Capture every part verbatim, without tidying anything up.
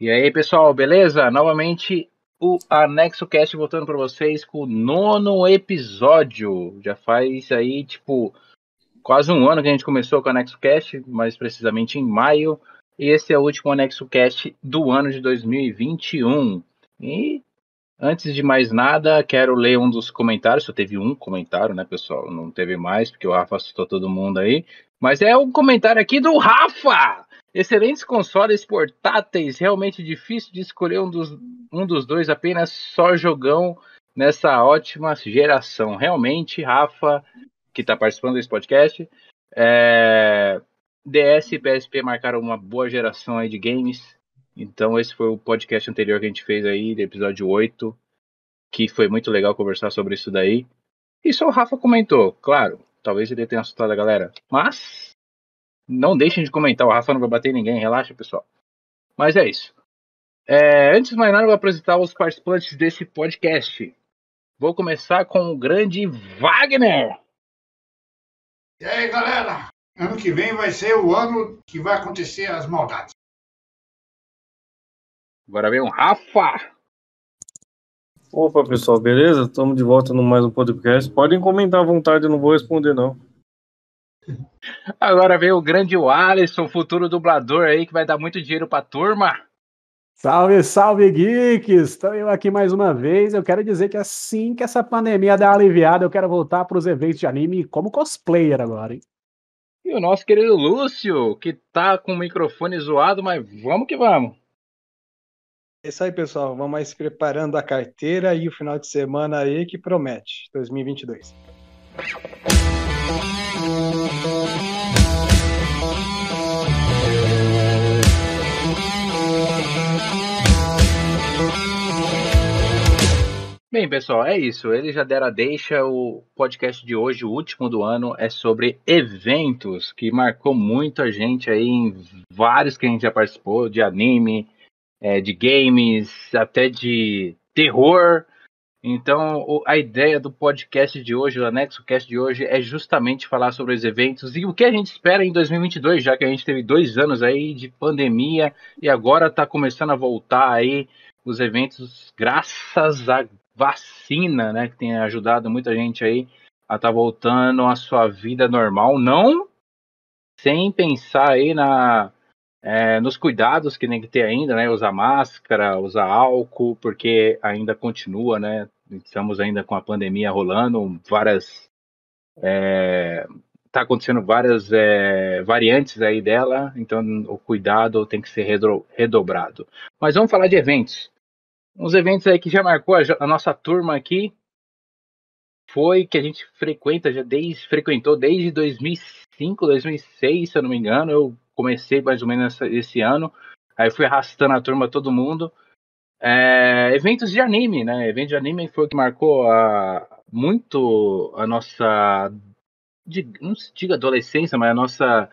E aí, pessoal, beleza? Novamente o AnexoCast voltando para vocês com o nono episódio. Já faz aí, tipo, quase um ano que a gente começou com o AnexoCast, mais precisamente em maio. E esse é o último AnexoCast do ano de dois mil e vinte e um. E antes de mais nada, quero ler um dos comentários. Só teve um comentário, né, pessoal? Não teve mais, porque o Rafa assustou todo mundo aí. Mas é um comentário aqui do Rafa! Excelentes consoles portáteis, realmente difícil de escolher um dos, um dos dois, apenas só jogão nessa ótima geração. Realmente, Rafa, que está participando desse podcast, é... D S e P S P marcaram uma boa geração aí de games. Então esse foi o podcast anterior que a gente fez aí, do episódio oito, que foi muito legal conversar sobre isso daí. E só o Rafa comentou, claro, talvez ele tenha assustado a galera, mas não deixem de comentar, o Rafa não vai bater em ninguém, relaxa, pessoal. Mas é isso. É, antes de mais nada, eu vou apresentar os participantes desse podcast. Vou começar com o grande Wagner. E aí, galera? Ano que vem vai ser o ano que vai acontecer as maldades. Agora vem o Rafa. Opa, pessoal, beleza? Estamos de volta no mais um podcast. Podem comentar à vontade, eu não vou responder, não. Agora vem o grande Alisson, futuro dublador aí, que vai dar muito dinheiro pra turma. Salve, salve, geeks! Estou eu aqui mais uma vez. Eu quero dizer que assim que essa pandemia der uma aliviada, eu quero voltar para os eventos de anime como cosplayer agora, hein? E o nosso querido Lúcio, que tá com o microfone zoado, mas vamos que vamos. É isso aí, pessoal. Vamos mais preparando a carteira e o final de semana aí que promete, dois mil e vinte e dois. Bem, pessoal, é isso. Eles já deram a deixa. O podcast de hoje, o último do ano, é sobre eventos, que marcou muita gente aí em vários que a gente já participou, de anime, é, de games, até de terror. Então, o, a ideia do podcast de hoje, o AnexoCast de hoje, é justamente falar sobre os eventos e o que a gente espera em dois mil e vinte e dois, já que a gente teve dois anos aí de pandemia e agora está começando a voltar aí os eventos, graças à vacina, né, que tem ajudado muita gente aí a estar tá voltando à sua vida normal, não sem pensar aí na... É, nos cuidados que tem que ter ainda, né? Usar máscara, usar álcool, porque ainda continua, né? Estamos ainda com a pandemia rolando, várias... É, tá acontecendo várias é, variantes aí dela, então o cuidado tem que ser redro, redobrado. Mas vamos falar de eventos. Uns eventos aí que já marcou a, a nossa turma aqui, foi que a gente frequenta, já desde, frequentou desde dois mil e cinco, dois mil e seis, se eu não me engano. Eu comecei mais ou menos essa, esse ano, aí fui arrastando a turma, todo mundo. É, eventos de anime, né? Evento de anime foi o que marcou a, muito a nossa, de, não se diga adolescência, mas a nossa,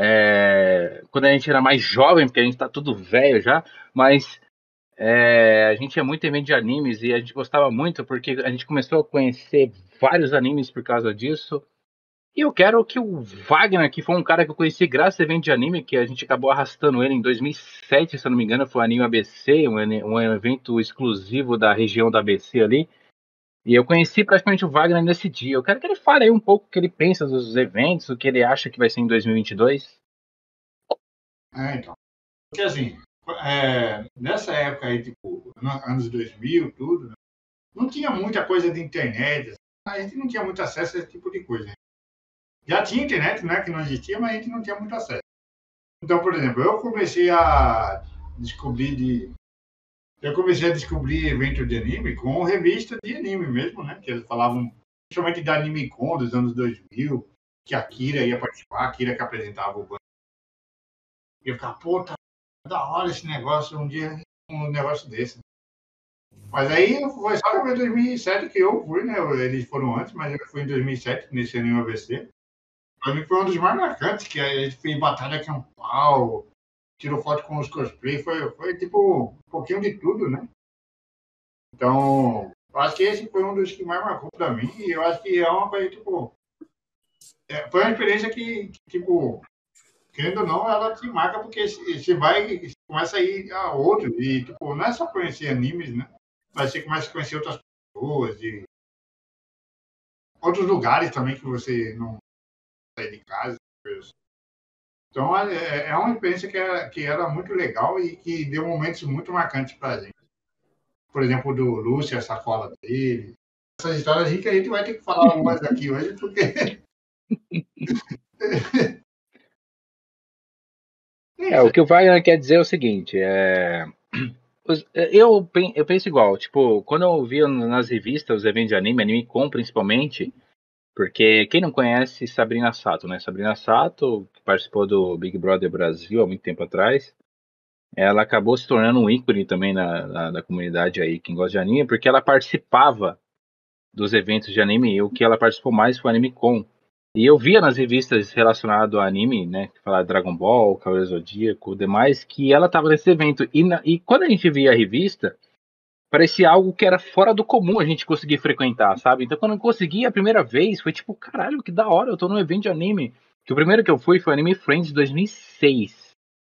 é, quando a gente era mais jovem, porque a gente tá tudo velho já, mas é, a gente ia muito em evento de animes e a gente gostava muito porque a gente começou a conhecer vários animes por causa disso. E eu quero que o Wagner, que foi um cara que eu conheci graças ao evento de anime, que a gente acabou arrastando ele em dois mil e sete, se eu não me engano, foi o Anime A B C, um, um evento exclusivo da região da A B C ali. E eu conheci praticamente o Wagner nesse dia. Eu quero que ele fale aí um pouco o que ele pensa dos eventos, o que ele acha que vai ser em dois mil e vinte e dois. É, então. Porque assim, é, nessa época aí, tipo, anos dois mil, tudo, né, não tinha muita coisa de internet. A gente não tinha muito acesso a esse tipo de coisa. Né? Já tinha internet, né, que não existia, mas a gente não tinha muito acesso. Então, por exemplo, eu comecei a descobrir de... Eu comecei a descobrir eventos de anime com revista de anime mesmo, né? Que eles falavam, principalmente da AnimeCon dos anos dois mil, que a Kira ia participar, a Kira que apresentava o banco. E eu ficava, pô, tá da hora esse negócio, um dia um negócio desse. Mas aí foi só em dois mil e sete que eu fui, né? Eles foram antes, mas eu fui em dois mil e sete, nesse Anime A B C. Pra mim foi um dos mais marcantes, que a gente fez batalha campal, tirou foto com os cosplay, foi, foi tipo um pouquinho de tudo, né? Então, eu acho que esse foi um dos que mais marcou pra mim, e eu acho que é uma coisa, tipo... É, foi uma experiência que, tipo, querendo ou não, ela te marca, porque você vai, começa a ir a outros. E, tipo, não é só conhecer animes, né? Mas você começa a conhecer outras pessoas, de outros lugares também que você não sai de casa. Então, é, é uma experiência que era, que era muito legal e que deu momentos muito marcantes pra gente. Por exemplo, do Lúcio, a sacola dele. Essas histórias aí que a gente vai ter que falar algumas aqui hoje, porque... É, o que o Wagner quer dizer é o seguinte, é... eu, eu penso igual, tipo, quando eu via nas revistas os eventos de anime, Anime Com principalmente, porque quem não conhece Sabrina Sato, né? Sabrina Sato, que participou do Big Brother Brasil há muito tempo atrás, ela acabou se tornando um ícone também na, na, na comunidade aí, quem gosta de anime, porque ela participava dos eventos de anime, e o que ela participou mais foi o Anime Com. E eu via nas revistas relacionadas ao anime, né, que fala Dragon Ball, Cavaleiro Zodíaco, demais, que ela estava nesse evento. E, na, e quando a gente via a revista, parecia algo que era fora do comum a gente conseguir frequentar, sabe? Então quando eu consegui a primeira vez, foi tipo, caralho, que da hora, eu tô num evento de anime. Que o primeiro que eu fui foi o Anime Friends de dois mil e seis.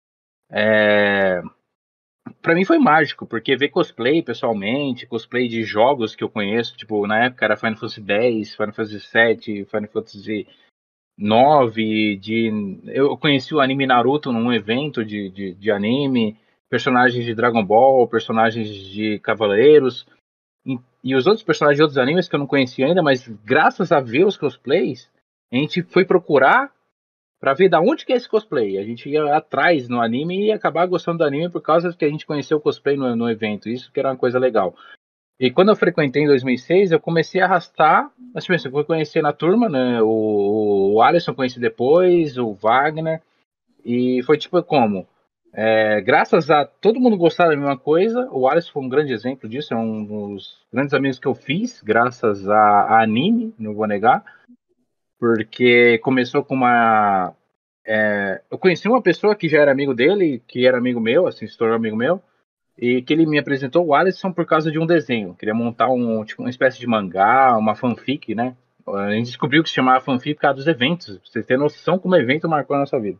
É... Pra mim foi mágico, porque ver cosplay pessoalmente, cosplay de jogos que eu conheço, tipo, na época era Final Fantasy X, Final Fantasy sete, Final Fantasy nove, de... eu conheci o anime Naruto num evento de, de, de anime, personagens de Dragon Ball, personagens de Cavaleiros, e, e os outros personagens de outros animes que eu não conhecia ainda, mas graças a ver os cosplays, a gente foi procurar pra ver da onde que é esse cosplay. A gente ia atrás no anime e ia acabar gostando do anime por causa que a gente conheceu o cosplay no, no evento. Isso que era uma coisa legal. E quando eu frequentei em dois mil e seis, eu comecei a arrastar, assim, eu fui conhecer na turma, né, o, o Alisson conheci depois, o Wagner, e foi tipo como, é, graças a todo mundo gostar da mesma coisa, o Alisson foi um grande exemplo disso, é um dos grandes amigos que eu fiz, graças a, a anime, não vou negar, porque começou com uma... É, eu conheci uma pessoa que já era amigo dele, que era amigo meu, assim, se tornou amigo meu, e que ele me apresentou o Alisson por causa de um desenho. Queria montar um, tipo, uma espécie de mangá, uma fanfic, né? A gente descobriu que se chamava fanfic por causa dos eventos. Pra vocês terem noção como o evento marcou a nossa vida.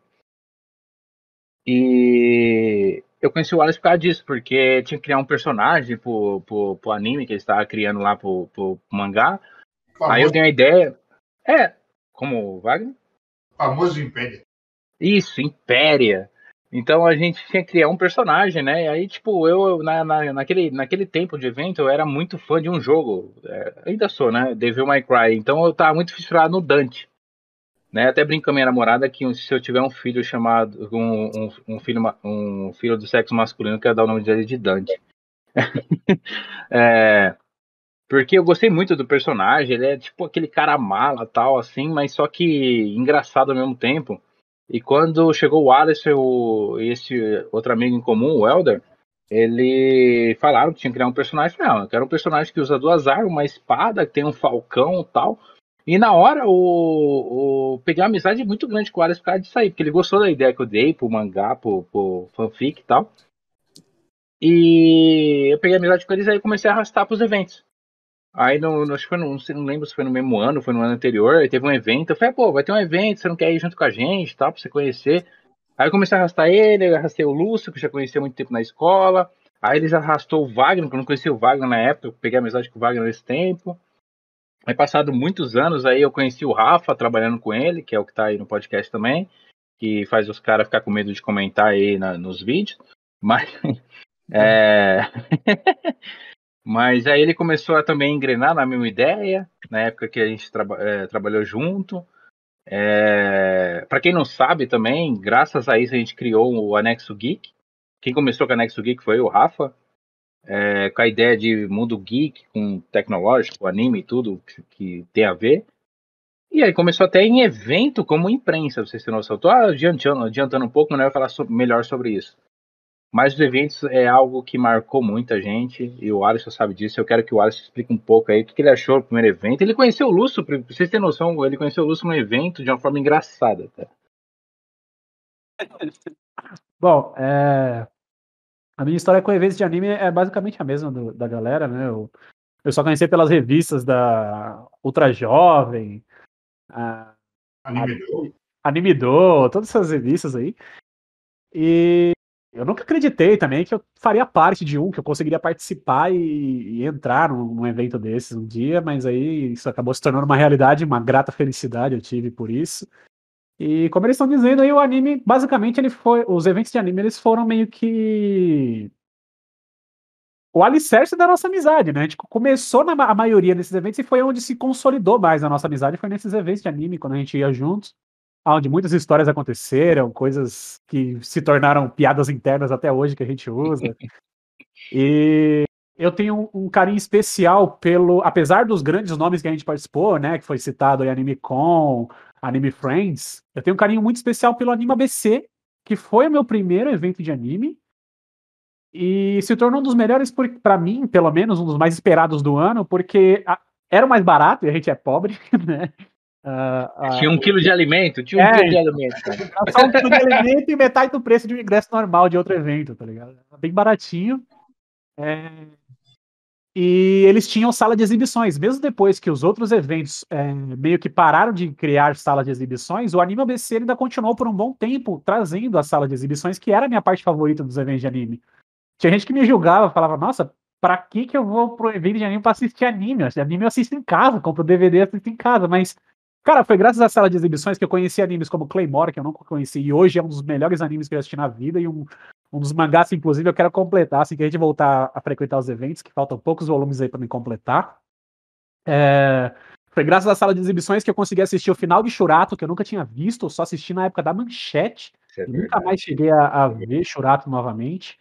E eu conheci o Alisson por causa disso, porque tinha que criar um personagem pro, pro, pro anime que ele estava criando lá pro, pro mangá. Aí eu dei uma ideia. É, como o Wagner? Famoso Império. Isso, Impéria. Então a gente tinha que criar um personagem, né? E aí, tipo, eu, na, na, naquele, naquele tempo de evento, eu era muito fã de um jogo. É, ainda sou, né? Devil May Cry. Então eu tava muito fissurado no Dante. Né? Até brinco com a minha namorada que se eu tiver um filho chamado. Um, um, um, filho, um filho do sexo masculino, eu quero dar o nome dele de Dante. é, porque eu gostei muito do personagem. Ele é tipo aquele cara mala, tal, assim, mas só que engraçado ao mesmo tempo. E quando chegou o Alisson e esse outro amigo em comum, o Elder, ele falaram que tinha que criar um personagem. Não, eu quero um personagem que usa duas armas, uma espada, que tem um falcão e tal. E na hora, o, o peguei uma amizade muito grande com o Alisson por causa disso aí, porque ele gostou da ideia que eu dei pro mangá, pro, pro fanfic e tal. E eu peguei amizade com eles aí comecei a arrastar pros eventos. Aí, no, no, acho que foi no, não, sei, não lembro se foi no mesmo ano, foi no ano anterior, aí teve um evento, eu falei, pô, vai ter um evento, você não quer ir junto com a gente, tal, pra você conhecer. Aí eu comecei a arrastar ele, eu arrastei o Lúcio, que eu já conhecia há muito tempo na escola, aí eles arrastou o Wagner, que eu não conhecia o Wagner na época, eu peguei amizade com o Wagner nesse tempo. Aí passado muitos anos, aí eu conheci o Rafa, trabalhando com ele, que é o que tá aí no podcast também, que faz os caras ficar com medo de comentar aí na, nos vídeos, mas... é... Mas aí ele começou a também engrenar na mesma ideia, na época que a gente traba é, trabalhou junto. É... Para quem não sabe também, graças a isso a gente criou o Anexo Geek. Quem começou com o Anexo Geek foi o Rafa, é, com a ideia de mundo geek, com tecnológico, anime e tudo que, que tem a ver. E aí começou até em evento como imprensa, pra vocês terem noção. Estou adiantando, adiantando um pouco, mas não vai falar sobre, melhor sobre isso. Mas os eventos é algo que marcou muita gente, e o Alisson sabe disso. Eu quero que o Alisson explique um pouco aí o que ele achou do primeiro evento. Ele conheceu o Lúcio, pra vocês terem noção, ele conheceu o Lúcio no evento de uma forma engraçada. Tá? Bom, é... a minha história com eventos de anime é basicamente a mesma do, da galera, né? Eu, eu só conheci pelas revistas da Ultra Jovem, a... Anime do. Anime Do, todas essas revistas aí. E eu nunca acreditei também que eu faria parte de um, que eu conseguiria participar e, e entrar num, num evento desses um dia, mas aí isso acabou se tornando uma realidade, uma grata felicidade eu tive por isso. E como eles estão dizendo aí, o anime, basicamente, ele foi. Os eventos de anime, eles foram meio que o alicerce da nossa amizade, né? A gente começou na ma- a maioria desses eventos e foi onde se consolidou mais a nossa amizade, foi nesses eventos de anime, quando a gente ia juntos, onde muitas histórias aconteceram, coisas que se tornaram piadas internas até hoje que a gente usa. E eu tenho um, um carinho especial pelo, apesar dos grandes nomes que a gente participou, né, que foi citado aí Anime Con, Anime Friends, eu tenho um carinho muito especial pelo Anime A B C, que foi o meu primeiro evento de anime e se tornou um dos melhores para mim, pelo menos um dos mais esperados do ano, porque a- era o mais barato e a gente é pobre, né? Ah, Tinha ah, um quilo de alimento, tinha um é, quilo de alimento, cara. era só um quilo de alimento e metade do preço de um ingresso normal de outro evento, tá ligado? Era bem baratinho. É, e eles tinham sala de exibições, mesmo depois que os outros eventos é, meio que pararam de criar sala de exibições, o Anime A B C ainda continuou por um bom tempo trazendo a sala de exibições, que era a minha parte favorita dos eventos de anime. Tinha gente que me julgava, falava, nossa, pra que que eu vou pro evento de anime pra assistir anime? Anime eu assisto em casa, compro D V D e assisto em casa, mas, cara, foi graças à sala de exibições que eu conheci animes como Claymore, que eu nunca conheci, e hoje é um dos melhores animes que eu assisti na vida, e um, um dos mangás, que, inclusive, eu quero completar, assim que a gente voltar a frequentar os eventos, que faltam poucos volumes aí pra me completar. É, foi graças à sala de exibições que eu consegui assistir o final de Shurato, que eu nunca tinha visto, eu só assisti na época da Manchete, Isso é e nunca mais verdade. cheguei a, a ver Shurato novamente.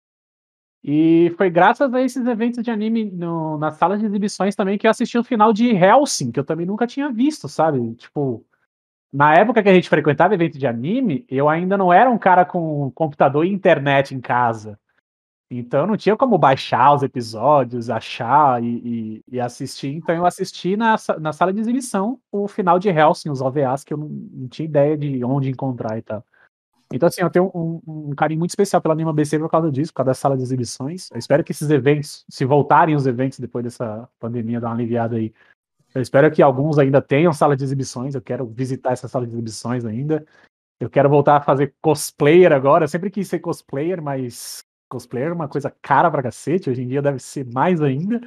E foi graças a esses eventos de anime no, nas salas de exibições também que eu assisti o final de Hellsing, que eu também nunca tinha visto, sabe? Tipo, na época que a gente frequentava evento de anime, eu ainda não era um cara com computador e internet em casa. Então não tinha como baixar os episódios, achar e, e, e assistir. Então eu assisti na, sa- na sala de exibição o final de Hellsing, os O V As, que eu não, não tinha ideia de onde encontrar e tal. Então, assim, eu tenho um, um carinho muito especial pela Anima B C por causa disso, por causa da sala de exibições. Eu espero que esses eventos, se voltarem os eventos depois dessa pandemia, dar uma aliviada aí. Eu espero que alguns ainda tenham sala de exibições. Eu quero visitar essa sala de exibições ainda. Eu quero voltar a fazer cosplayer agora. Eu sempre quis ser cosplayer, mas cosplayer é uma coisa cara pra cacete. Hoje em dia deve ser mais ainda.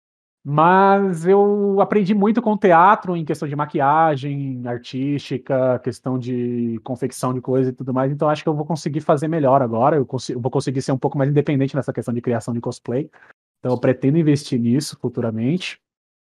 Mas eu aprendi muito com o teatro em questão de maquiagem artística, questão de confecção de coisa e tudo mais. Então acho que eu vou conseguir fazer melhor agora. Eu, consigo, eu vou conseguir ser um pouco mais independente nessa questão de criação de cosplay. Então eu pretendo investir nisso futuramente.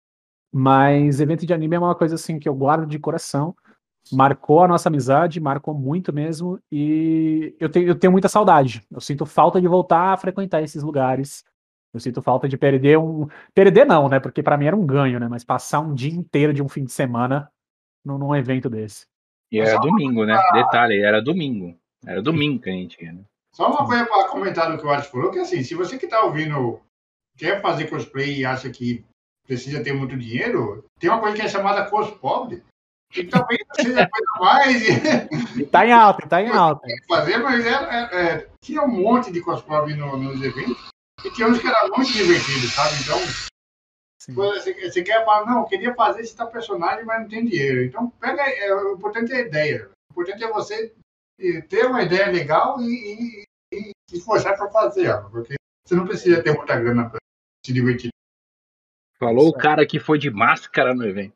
Mas evento de anime é uma coisa assim que eu guardo de coração. Marcou a nossa amizade, marcou muito mesmo. E eu tenho, eu tenho muita saudade. Eu sinto falta de voltar a frequentar esses lugares. Eu sinto falta de perder um. Perder não, né? Porque pra mim era um ganho, né? Mas passar um dia inteiro de um fim de semana num, num evento desse. E Mas era só, domingo, né? Detalhe, era domingo. Era domingo que a gente ia, né? só uma coisa para comentar do que o Alex falou, que assim, se você que está ouvindo quer fazer cosplay e acha que precisa ter muito dinheiro, tem uma coisa que é chamada cospobre, que talvez não seja a coisa mais E tá em alta, e tá em alta. fazer, mas era, é, é, tinha um monte de cospobre no, nos eventos e tinha uns que era muito divertido, sabe? Então, Sim. você, você quer falar, não, eu queria fazer esse tal personagem, mas não tem dinheiro. Então, pega, é, o importante é a ideia. O importante é você ter uma ideia legal e, e, e se esforçar para fazer ela, porque você não precisa ter muita grana para se divertir. Falou o cara que foi de máscara no evento.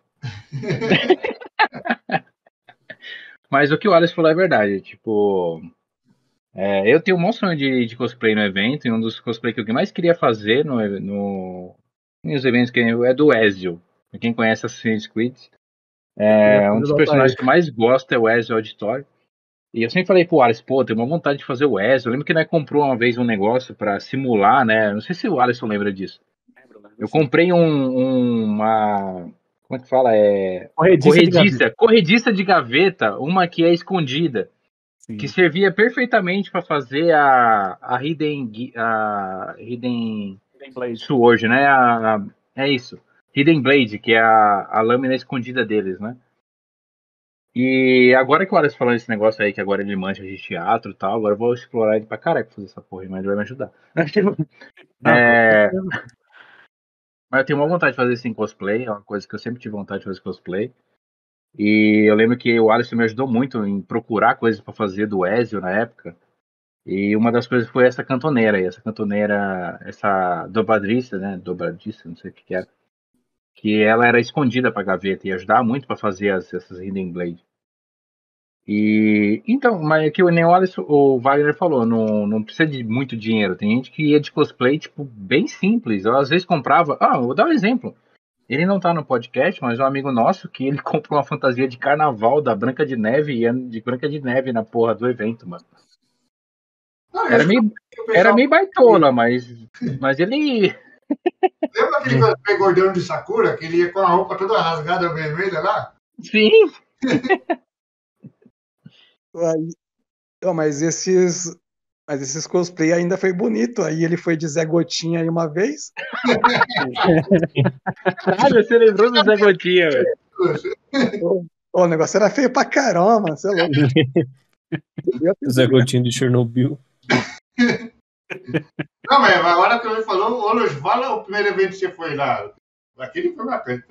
Mas o que o Alex falou é verdade. Tipo, é, eu tenho um monte de, de cosplay no evento. E um dos cosplay que eu mais queria fazer no, no, nos eventos que é do Ezio. Pra quem conhece Assassin's Creed. É, um dos personagens que eu mais gosto é o Ezio Auditore. E eu sempre falei pro Alex, pô, tenho uma vontade de fazer o Ezio. Eu lembro que nós comprou uma vez um negócio pra simular, né? Não sei se o Alisson lembra disso. Eu comprei um, um, uma. Como é que fala? É. Corrediça de gaveta. Corrediça, corrediça de gaveta, uma que é escondida. Sim. Que servia perfeitamente para fazer a, a Hidden. A Hidden. Hidden Blade. Sword, né? A, a, é isso. Hidden Blade, que é a, a lâmina escondida deles, né? E agora que o Alex falou esse negócio aí, que agora ele manja de teatro e tal, agora eu vou explorar ele pra caraca fazer essa porra, mas ele vai me ajudar. Não, é... Mas eu tenho uma vontade de fazer isso em cosplay, é uma coisa que eu sempre tive vontade de fazer cosplay. E eu lembro que o Alisson me ajudou muito em procurar coisas pra fazer do Ezio na época. E uma das coisas foi essa cantoneira, e essa cantoneira, essa dobradista, né? Dobradista, não sei o que, que era. Que ela era escondida pra gaveta e ajudava muito pra fazer as, essas Hidden Blade. E então, mas é que o Neo Alice, o Wagner falou, não, não precisa de muito dinheiro. Tem gente que ia de cosplay, tipo, bem simples. Eu às vezes comprava. Ah, vou dar um exemplo. Ele não tá no podcast, mas um amigo nosso que ele comprou uma fantasia de carnaval da Branca de Neve e ia de Branca de Neve na porra do evento, mano. Não, eu Era acho meio, que o pessoal- era meio baitola, mas, mas ele. Lembra aquele cosplay gordão de Sakura, que ele ia com a roupa toda rasgada vermelha lá? Sim, Aí, ó, mas esses. Mas esses cosplay ainda foi bonito. Aí ele foi de Zé Gotinha aí uma vez. caralho, você lembrou do Zé Gotinha, velho. Ô, ô, o negócio era feio pra caramba, você é louco. Eu fiz Zé Gotinho de Chernobyl. Não, mas a hora que ele falou, ô Luiz, fala o primeiro evento que você foi lá. Aquele foi bacana.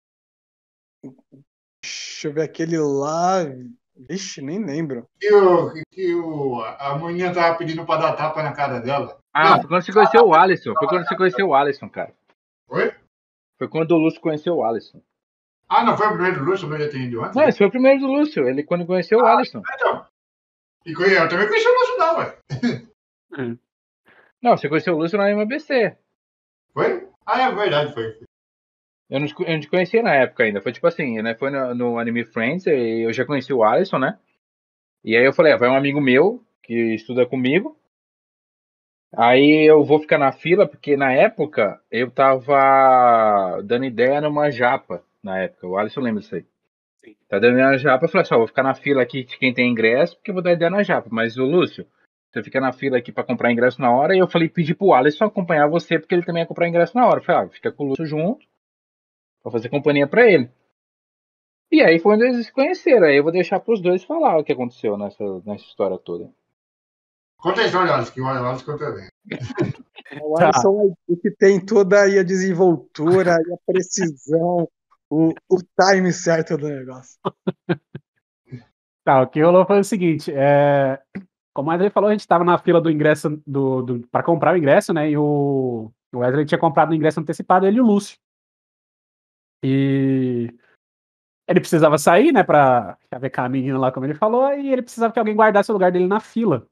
Deixa eu ver aquele lá. Vixe, nem lembro. Que, o, que o, a menina tava pedindo pra dar tapa na cara dela. Ah, Não, foi quando você conheceu o Alisson. Foi quando você conheceu o Alisson, cara. foi? Foi quando o Lúcio conheceu o Alisson. Ah, não foi o primeiro do Lúcio, mas já tinha ido antes? Não, esse foi o primeiro do Lúcio. Ele quando conheceu o Alisson. Então. E conhe- eu também conheci o Lúcio, não, ué. Não, você conheceu o Lúcio na M B C. Foi? Ah, é verdade, foi. Eu não, te- eu não te conhecia na época ainda. Foi tipo assim, né? Foi no, no Anime Friends e eu já conheci o Alisson, né? E aí eu falei, ah, vai um amigo meu que estuda comigo. Aí eu vou ficar na fila, porque na época eu tava dando ideia numa japa. Na época, o Alisson lembra disso aí. Sim. Tá dando ideia na japa, eu falei assim, ó, vou ficar na fila aqui de quem tem ingresso, porque eu vou dar ideia na japa. Mas o Lúcio, você fica na fila aqui pra comprar ingresso na hora. E eu falei, pedi pro Alisson acompanhar você, porque ele também ia comprar ingresso na hora. Eu falei, ah, fica com o Lúcio junto, pra fazer companhia pra ele. E aí foi onde eles se conheceram. Aí eu vou deixar pros dois falar o que aconteceu nessa, nessa história toda. Conta a história, Alisson, que o Alisson conta bem. O Tá. Alisson é o que tem toda aí a desenvoltura e a precisão, o, o time certo do negócio. Tá, o que rolou foi o seguinte, é... como o Wesley falou, a gente tava na fila do ingresso do, do... para comprar o ingresso, né? E o... o Wesley tinha comprado o ingresso antecipado, ele e o Lúcio. E ele precisava sair, né, pra chavecar a menina lá, como ele falou, e ele precisava que alguém guardasse o lugar dele na fila,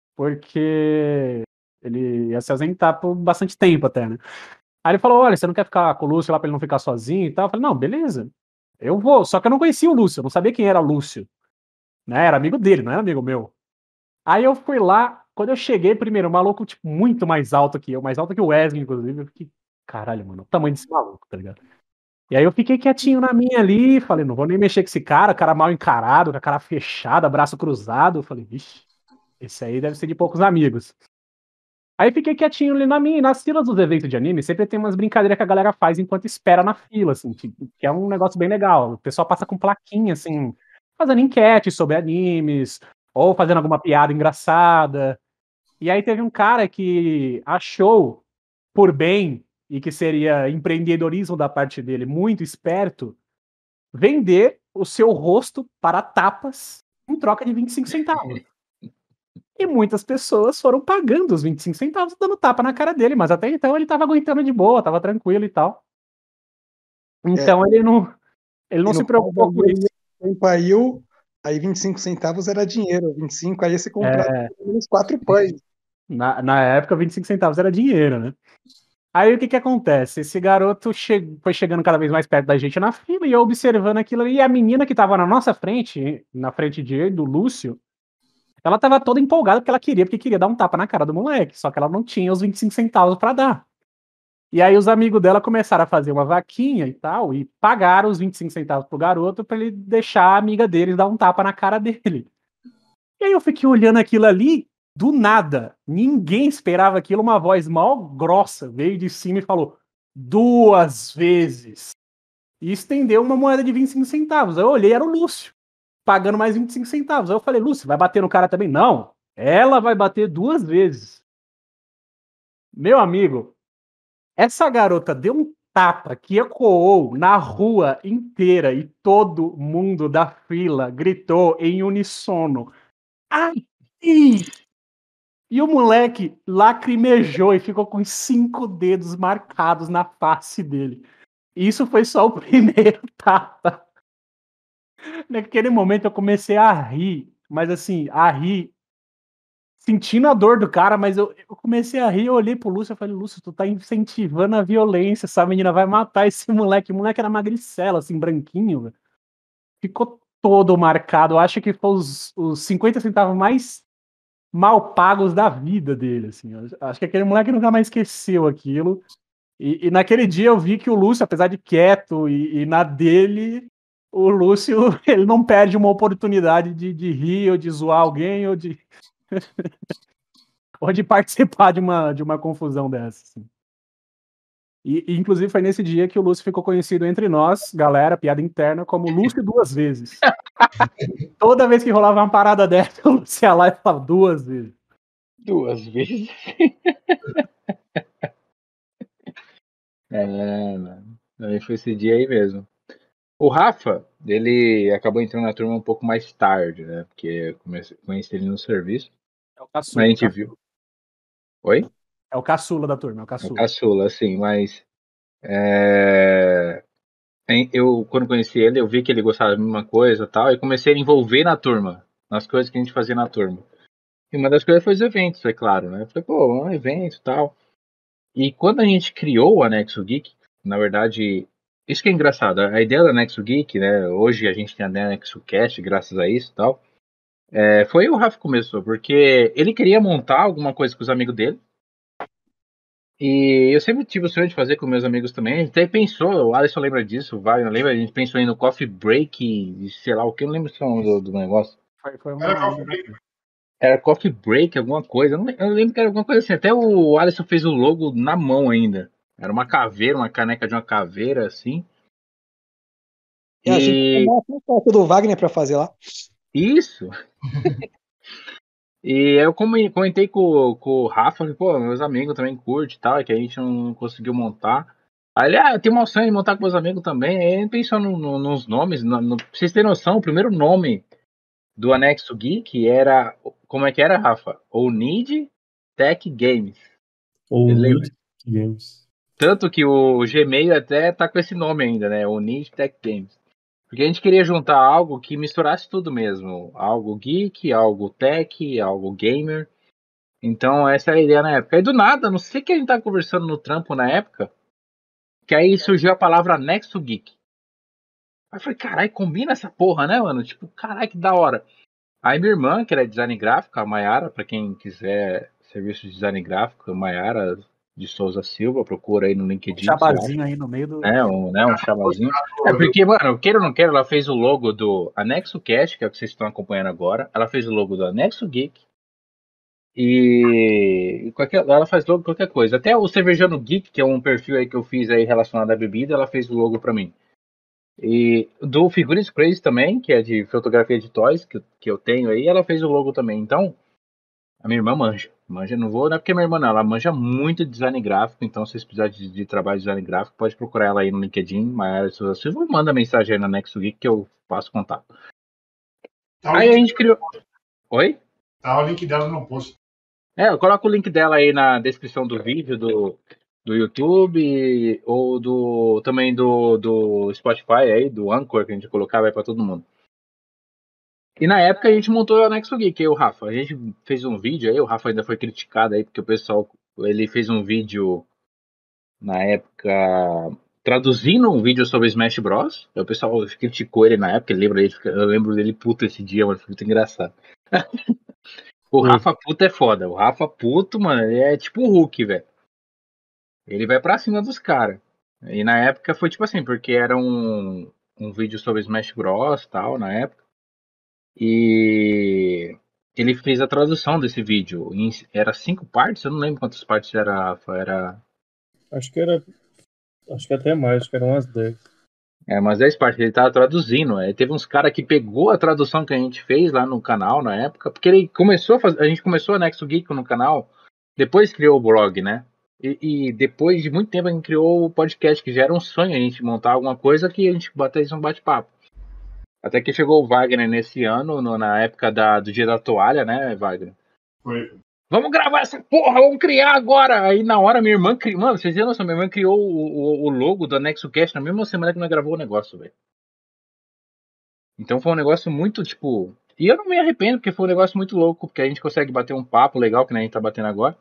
porque ele ia se ausentar por bastante tempo até, né? Aí ele falou, olha, você não quer ficar com o Lúcio lá pra ele não ficar sozinho e tal? Eu falei, não, beleza, eu vou. Só que eu não conhecia o Lúcio, eu não sabia quem era o Lúcio, né? Era amigo dele, não era amigo meu. Aí eu fui lá, quando eu cheguei, primeiro, o maluco, tipo, muito mais alto que eu, mais alto que o Wesley, inclusive, eu fiquei, caralho, mano, o tamanho desse maluco, tá ligado? E aí eu fiquei quietinho na minha ali, falei, não vou nem mexer com esse cara, cara mal encarado, com a cara fechada, braço cruzado. Eu falei, vixe, esse aí deve ser de poucos amigos. Aí fiquei quietinho ali na minha, e nas filas dos eventos de anime, sempre tem umas brincadeiras que a galera faz enquanto espera na fila, assim, que, que é um negócio bem legal. O pessoal passa com plaquinha, assim, fazendo enquete sobre animes, ou fazendo alguma piada engraçada. E aí teve um cara que achou por bem, e que seria empreendedorismo da parte dele, muito esperto, vender o seu rosto para tapas em troca de vinte e cinco centavos. E muitas pessoas foram pagando os vinte e cinco centavos, dando tapa na cara dele, mas até então ele tava aguentando de boa, tava tranquilo e tal. Então ele não, ele não E se no preocupou caso com aí, isso. em pariu, aí vinte e cinco centavos era dinheiro, vinte e cinco aí você comprava É, pelo menos quatro pães. na, na época, vinte e cinco centavos era dinheiro, né? Aí o que que acontece? Esse garoto che- foi chegando cada vez mais perto da gente na fila e eu observando aquilo ali. E a menina que tava na nossa frente, na frente de do Lúcio, ela tava toda empolgada porque ela queria, porque queria dar um tapa na cara do moleque. Só que ela não tinha os vinte e cinco centavos pra dar. E aí os amigos dela começaram a fazer uma vaquinha e tal, e pagaram os vinte e cinco centavos pro garoto pra ele deixar a amiga deles dar um tapa na cara dele. E aí eu fiquei olhando aquilo ali, do nada, ninguém esperava aquilo, uma voz mal grossa veio de cima e falou duas vezes. E estendeu uma moeda de vinte e cinco centavos. Aí eu olhei, era o Lúcio, pagando mais vinte e cinco centavos. Aí eu falei, Lúcio, vai bater no cara também? Não, ela vai bater duas vezes. Meu amigo, essa garota deu um tapa que ecoou na rua inteira e todo mundo da fila gritou em unissono. Ai! E o moleque lacrimejou e ficou com os cinco dedos marcados na face dele. E isso foi só o primeiro tapa. Naquele momento eu comecei a rir, mas assim, a rir, sentindo a dor do cara, mas eu, eu comecei a rir, eu olhei pro Lúcio e falei, Lúcio, tu tá incentivando a violência, essa menina vai matar esse moleque. O moleque era magricela, assim, branquinho, velho. Ficou todo marcado. Eu acho que foi os, os cinquenta centavos mais mal pagos da vida dele, assim. Eu acho que aquele moleque nunca mais esqueceu aquilo. E, e naquele dia eu vi que o Lúcio, apesar de quieto e, e na dele, o Lúcio, ele não perde uma oportunidade de, de rir ou de zoar alguém ou de, ou de participar de uma, de uma confusão dessa. Assim. E, e, inclusive, foi nesse dia que o Lúcio ficou conhecido entre nós, galera, piada interna, como Lúcio duas vezes. Toda vez que rolava uma parada dessa, o Lúcio ia lá e falava duas vezes. Duas vezes. É, mano. Aí foi esse dia aí mesmo. O Rafa, ele acabou entrando na turma um pouco mais tarde, né? Porque eu comecei, conheci ele no serviço. É o Mas caçula. a gente viu. Oi? É o caçula da turma, é o É o caçula. caçula, assim, mas. É... Eu, quando conheci ele, eu vi que ele gostava da mesma coisa e tal, e comecei a envolver na turma, nas coisas que a gente fazia na turma. E uma das coisas foi os eventos, é claro, né? Eu falei, pô, um evento e tal. E quando a gente criou o Anexo Geek, na verdade, isso que é engraçado, a ideia do Anexo Geek, né? Hoje a gente tem a Anexo Cast, graças a isso e tal. É, foi o Rafa que começou, porque ele queria montar alguma coisa com os amigos dele. E eu sempre tive o sonho de fazer com meus amigos também. A gente até pensou, o Alisson lembra disso, o Wagner lembra, a gente pensou em no Coffee Break e sei lá o que, eu não lembro se é o nome do, do negócio. Foi, foi Era uma, Coffee uma... Break. Era Coffee Break, alguma coisa. Eu, não, eu lembro que era alguma coisa assim. Até o Alisson fez o logo na mão ainda. Era uma caveira, uma caneca de uma caveira, assim. E a gente E tomou a foto do Wagner pra fazer lá. isso. E eu come- comentei com, com o Rafa, falei, pô, meus amigos também curtem e tal, é que a gente não conseguiu montar. Aí ele, ah, eu tenho uma opção de montar com meus amigos também. Aí ele pensou no, no, nos nomes, no, no, pra vocês terem noção, o primeiro nome do Anexo Geek era, como é que era, Rafa? O Need Tech Games. Ou Ele lembra? Need Games. Tanto que o Gmail até tá com esse nome ainda, né? O Need Tech Games. Porque a gente queria juntar algo que misturasse tudo mesmo. Algo geek, algo tech, algo gamer. Então essa era a ideia na época. E do nada, não sei o que a gente tava conversando no trampo na época, que aí surgiu a palavra Nexo Geek. Aí eu falei, caralho, combina essa porra, né, mano? Tipo, caralho, que da hora. Aí minha irmã, que era design gráfico, a Mayara, pra quem quiser serviço de design gráfico, a Mayara de Souza Silva, procura aí no um LinkedIn, você acha. chabazinho aí no meio do... É, um, né, um chamazinho. É porque, mano, queira ou não queira, ela fez o logo do Anexo Cast, que é o que vocês estão acompanhando agora. Ela fez o logo do Anexo Geek. E qualquer, ela faz logo qualquer coisa. Até o Cervejano Geek, que é um perfil aí que eu fiz aí relacionado à bebida, ela fez o logo pra mim. E do Figures Crazy também, que é de fotografia de toys, que, que eu tenho aí, ela fez o logo também. Então, a minha irmã manja. Manja, não vou, não é porque minha irmã não, ela manja muito de design gráfico, então se vocês precisarem de, de trabalho de design gráfico, pode procurar ela aí no LinkedIn, Maiara Souza Silva, manda mensagem aí na Nexo Geek que eu faço contato. Tá o Aí a link, gente criou... Oi? tá o link dela no post. É, eu coloco o link dela aí na descrição do vídeo do, do YouTube ou do também do, do Spotify aí, do Anchor que a gente colocar, vai pra todo mundo. E na época a gente montou o Anexo Geek, eu e o Rafa. A gente fez um vídeo aí, o Rafa ainda foi criticado aí, porque o pessoal, ele fez um vídeo na época traduzindo um vídeo sobre Smash Bros. O pessoal criticou ele na época, eu lembro dele, eu lembro dele puto esse dia, mas foi muito engraçado. O Hum. Rafa puto é foda. O Rafa puto, mano, ele é tipo o Hulk, velho. Ele vai pra cima dos caras. E na época foi tipo assim, porque era um, um vídeo sobre Smash Bros. Tal, na época. E ele fez a tradução desse vídeo. Em, era cinco partes? Eu não lembro quantas partes era, Rafa. Era. Acho que era. Acho que até mais, acho que eram umas dez. É, umas dez partes. Ele tava traduzindo. Aí teve uns caras que pegou a tradução que a gente fez lá no canal na época. Porque ele começou a fazer. A gente começou a Nexo Geek no canal. Depois criou o blog, né? E, e depois de muito tempo a gente criou o podcast, que já era um sonho a gente montar alguma coisa que a gente batesse um bate-papo. Até que chegou o Wagner nesse ano, no, na época da, do Dia da Toalha, né, Wagner? Foi. vamos gravar essa porra, vamos criar agora. Aí na hora minha irmã criou, mano, vocês viram noção, minha irmã criou o, o, o logo do AnexoCast na mesma semana que nós gravou o negócio, velho. Então foi um negócio muito, tipo... E eu não me arrependo, porque foi um negócio muito louco, porque a gente consegue bater um papo legal, que nem a gente tá batendo agora.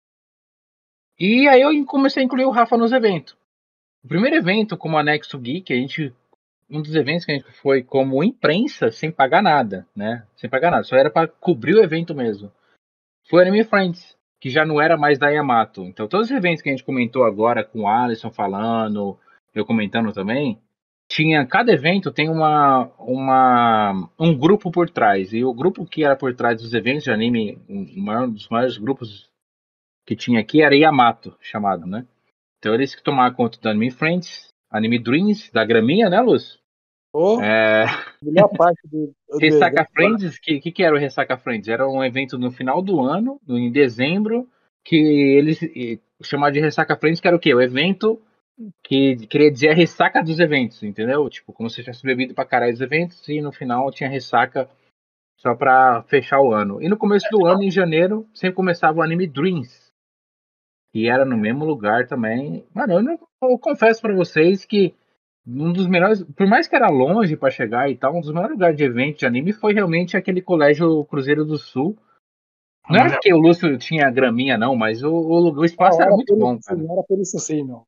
E aí eu comecei a incluir o Rafa nos eventos. O primeiro evento como Anexo Geek, a gente... Um dos eventos que a gente foi como imprensa, sem pagar nada, né? Sem pagar nada, só era pra cobrir o evento mesmo. Foi o Anime Friends, que já não era mais da Yamato. Então todos os eventos que a gente comentou agora, com o Alisson falando, eu comentando também... Tinha, cada evento tem uma, uma, um grupo por trás. E o grupo que era por trás dos eventos de anime, um, maior, um dos maiores grupos que tinha aqui era Yamato, chamado, né? Então eles que tomaram conta do Anime Friends, Anime Dreams, da graminha, né, Luz? Oh, É... melhor parte do, do Ressaca evento. Friends, o que, que, que era o Ressaca Friends? Era um evento no final do ano, em dezembro, que eles e, chamaram de Ressaca Friends, que era o quê? O evento... que queria dizer a ressaca dos eventos, entendeu? Tipo, como se tivesse bebido pra caralho dos eventos e no final tinha ressaca só pra fechar o ano. E no começo do ano, em janeiro, sempre começava o Anime Dreams, que era no mesmo lugar também. Mano, eu, não, eu confesso pra vocês que um dos melhores, por mais que era longe pra chegar e tal, um dos melhores lugares de evento de anime foi realmente aquele colégio Cruzeiro do Sul. Não era porque o Lúcio tinha graminha, não, mas o, o, o espaço era muito bom, cara. Não era por isso sim, não.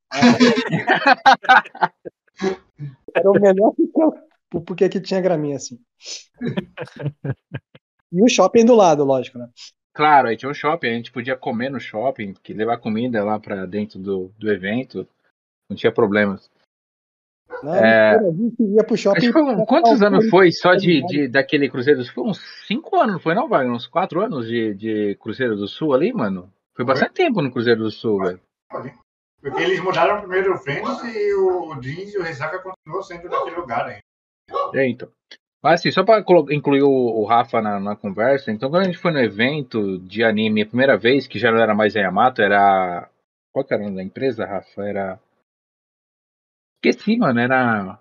Era o melhor porque, porque que tinha graminha assim. E o shopping do lado, lógico, né? Claro, aí tinha um shopping, a gente podia comer no shopping, que levar comida lá pra dentro do, do evento, não tinha problemas. Não, É, a gente ia pro shopping. acho que foi um, quantos anos foi só de, de daquele Cruzeiro do Sul? Foi uns cinco anos, não foi não, Wagner? Uns quatro anos de, de Cruzeiro do Sul ali, mano? Foi bastante tempo no Cruzeiro do Sul, velho. Porque eles mudaram primeiro o Friends e o Jeans e o Ressaca continuou sendo naquele lugar ainda. É, então. Mas assim, só para incluir o, o Rafa na, na conversa, então quando a gente foi no evento de anime a primeira vez, que já não era mais a Yamato, era... Qual que era o nome da empresa, Rafa? Era... Esqueci, mano, era...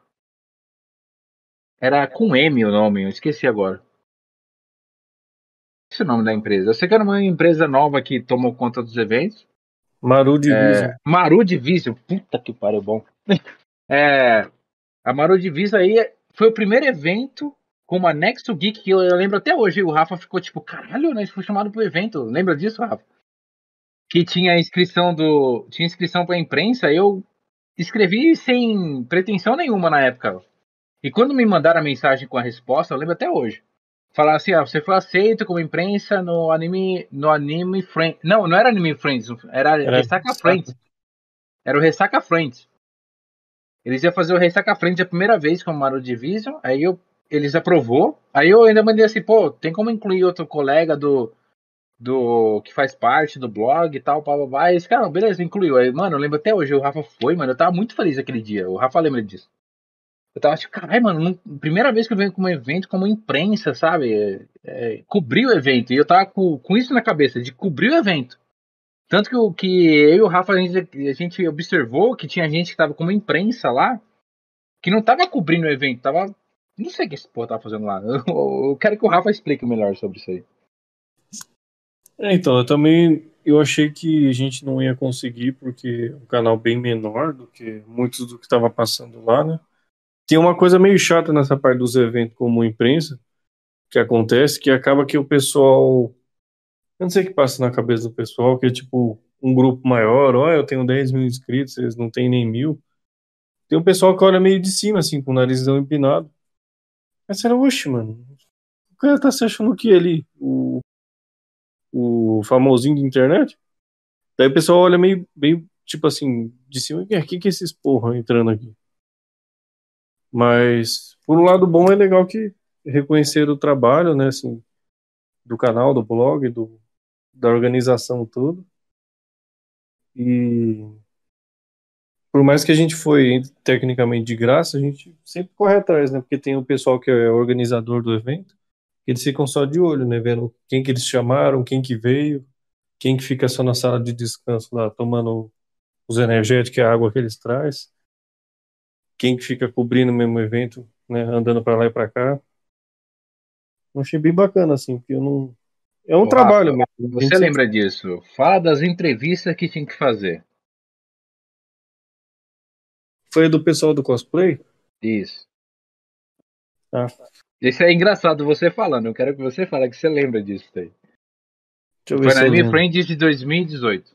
Era com M o nome, eu esqueci agora. Esse é o nome da empresa. Eu sei que era uma empresa nova que tomou conta dos eventos. Maru Division. É, Maru Division, puta que pariu, bom. É, a Maru Division aí foi o primeiro evento como Anexo Geek que eu, eu lembro até hoje. O Rafa ficou tipo, caralho, nós fomos chamados pro evento. Lembra disso, Rafa? Que tinha inscrição do, tinha inscrição para imprensa. Eu escrevi sem pretensão nenhuma na época. E quando me mandaram a mensagem com a resposta, eu lembro até hoje. Falar assim, ah, você foi aceito como imprensa no anime, no anime Friends. Não, não era Anime Friends, era, era Ressaca Friends. Era o Ressaca Friends. Eles iam fazer o Ressaca Friends a primeira vez com o Maru Division, aí eu, eles aprovou. Aí eu ainda mandei assim, pô, tem como incluir outro colega do, do que faz parte do blog e tal, blá, blá, blá. E esse cara, beleza, incluiu. Aí, mano, eu lembro até hoje, o Rafa foi, mano, eu tava muito feliz aquele dia. O Rafa lembra disso. Eu tava tipo, caralho, mano, primeira vez que eu venho com um evento como imprensa, sabe? É, é, cobrir o evento. E eu tava com, com isso na cabeça, de cobrir o evento. Tanto que, o, que eu e o Rafa, a gente, a gente observou que tinha gente que tava como imprensa lá, que não tava cobrindo o evento, tava... Não sei o que esse porra tava fazendo lá. Eu, eu quero que o Rafa explique melhor sobre isso aí. É, então, eu também eu achei que a gente não ia conseguir, porque é um canal bem menor do que muitos do que estava passando lá, né? Tem uma coisa meio chata nessa parte dos eventos como imprensa, que acontece, que acaba que o pessoal... Eu não sei o que passa na cabeça do pessoal, que é tipo um grupo maior, ó, eu tenho dez mil inscritos, eles não têm nem mil. Tem um pessoal que olha meio de cima, assim, com o narizão empinado. Mas será, oxe, mano, o cara tá se achando o que ali? O, o famosinho de internet? Daí o pessoal olha meio, meio tipo assim, de cima, o que que é esses porra entrando aqui? Mas, por um lado bom, é legal que reconhecer o trabalho, né, assim, do canal, do blog, do, da organização toda. E por mais que a gente foi tecnicamente de graça, a gente sempre corre atrás, né? Porque tem o pessoal que é organizador do evento, eles ficam só de olho, né? Vendo quem que eles chamaram, quem que veio, quem que fica só na sala de descanso lá, tomando os energéticos e a água que eles trazem, quem que fica cobrindo o mesmo evento, né? Andando para lá e para cá. Eu achei bem bacana, assim, porque eu não, É um Ô, trabalho Rafa, mesmo. A você gente sempre- lembra disso? Fala das entrevistas que tinha que fazer. Foi do pessoal do cosplay? Isso. Tá. Isso é engraçado você falando. Eu quero que você fale que você lembra disso aí. Deixa eu ver Foi se na eu Anime lembro. Friends de dois mil e dezoito.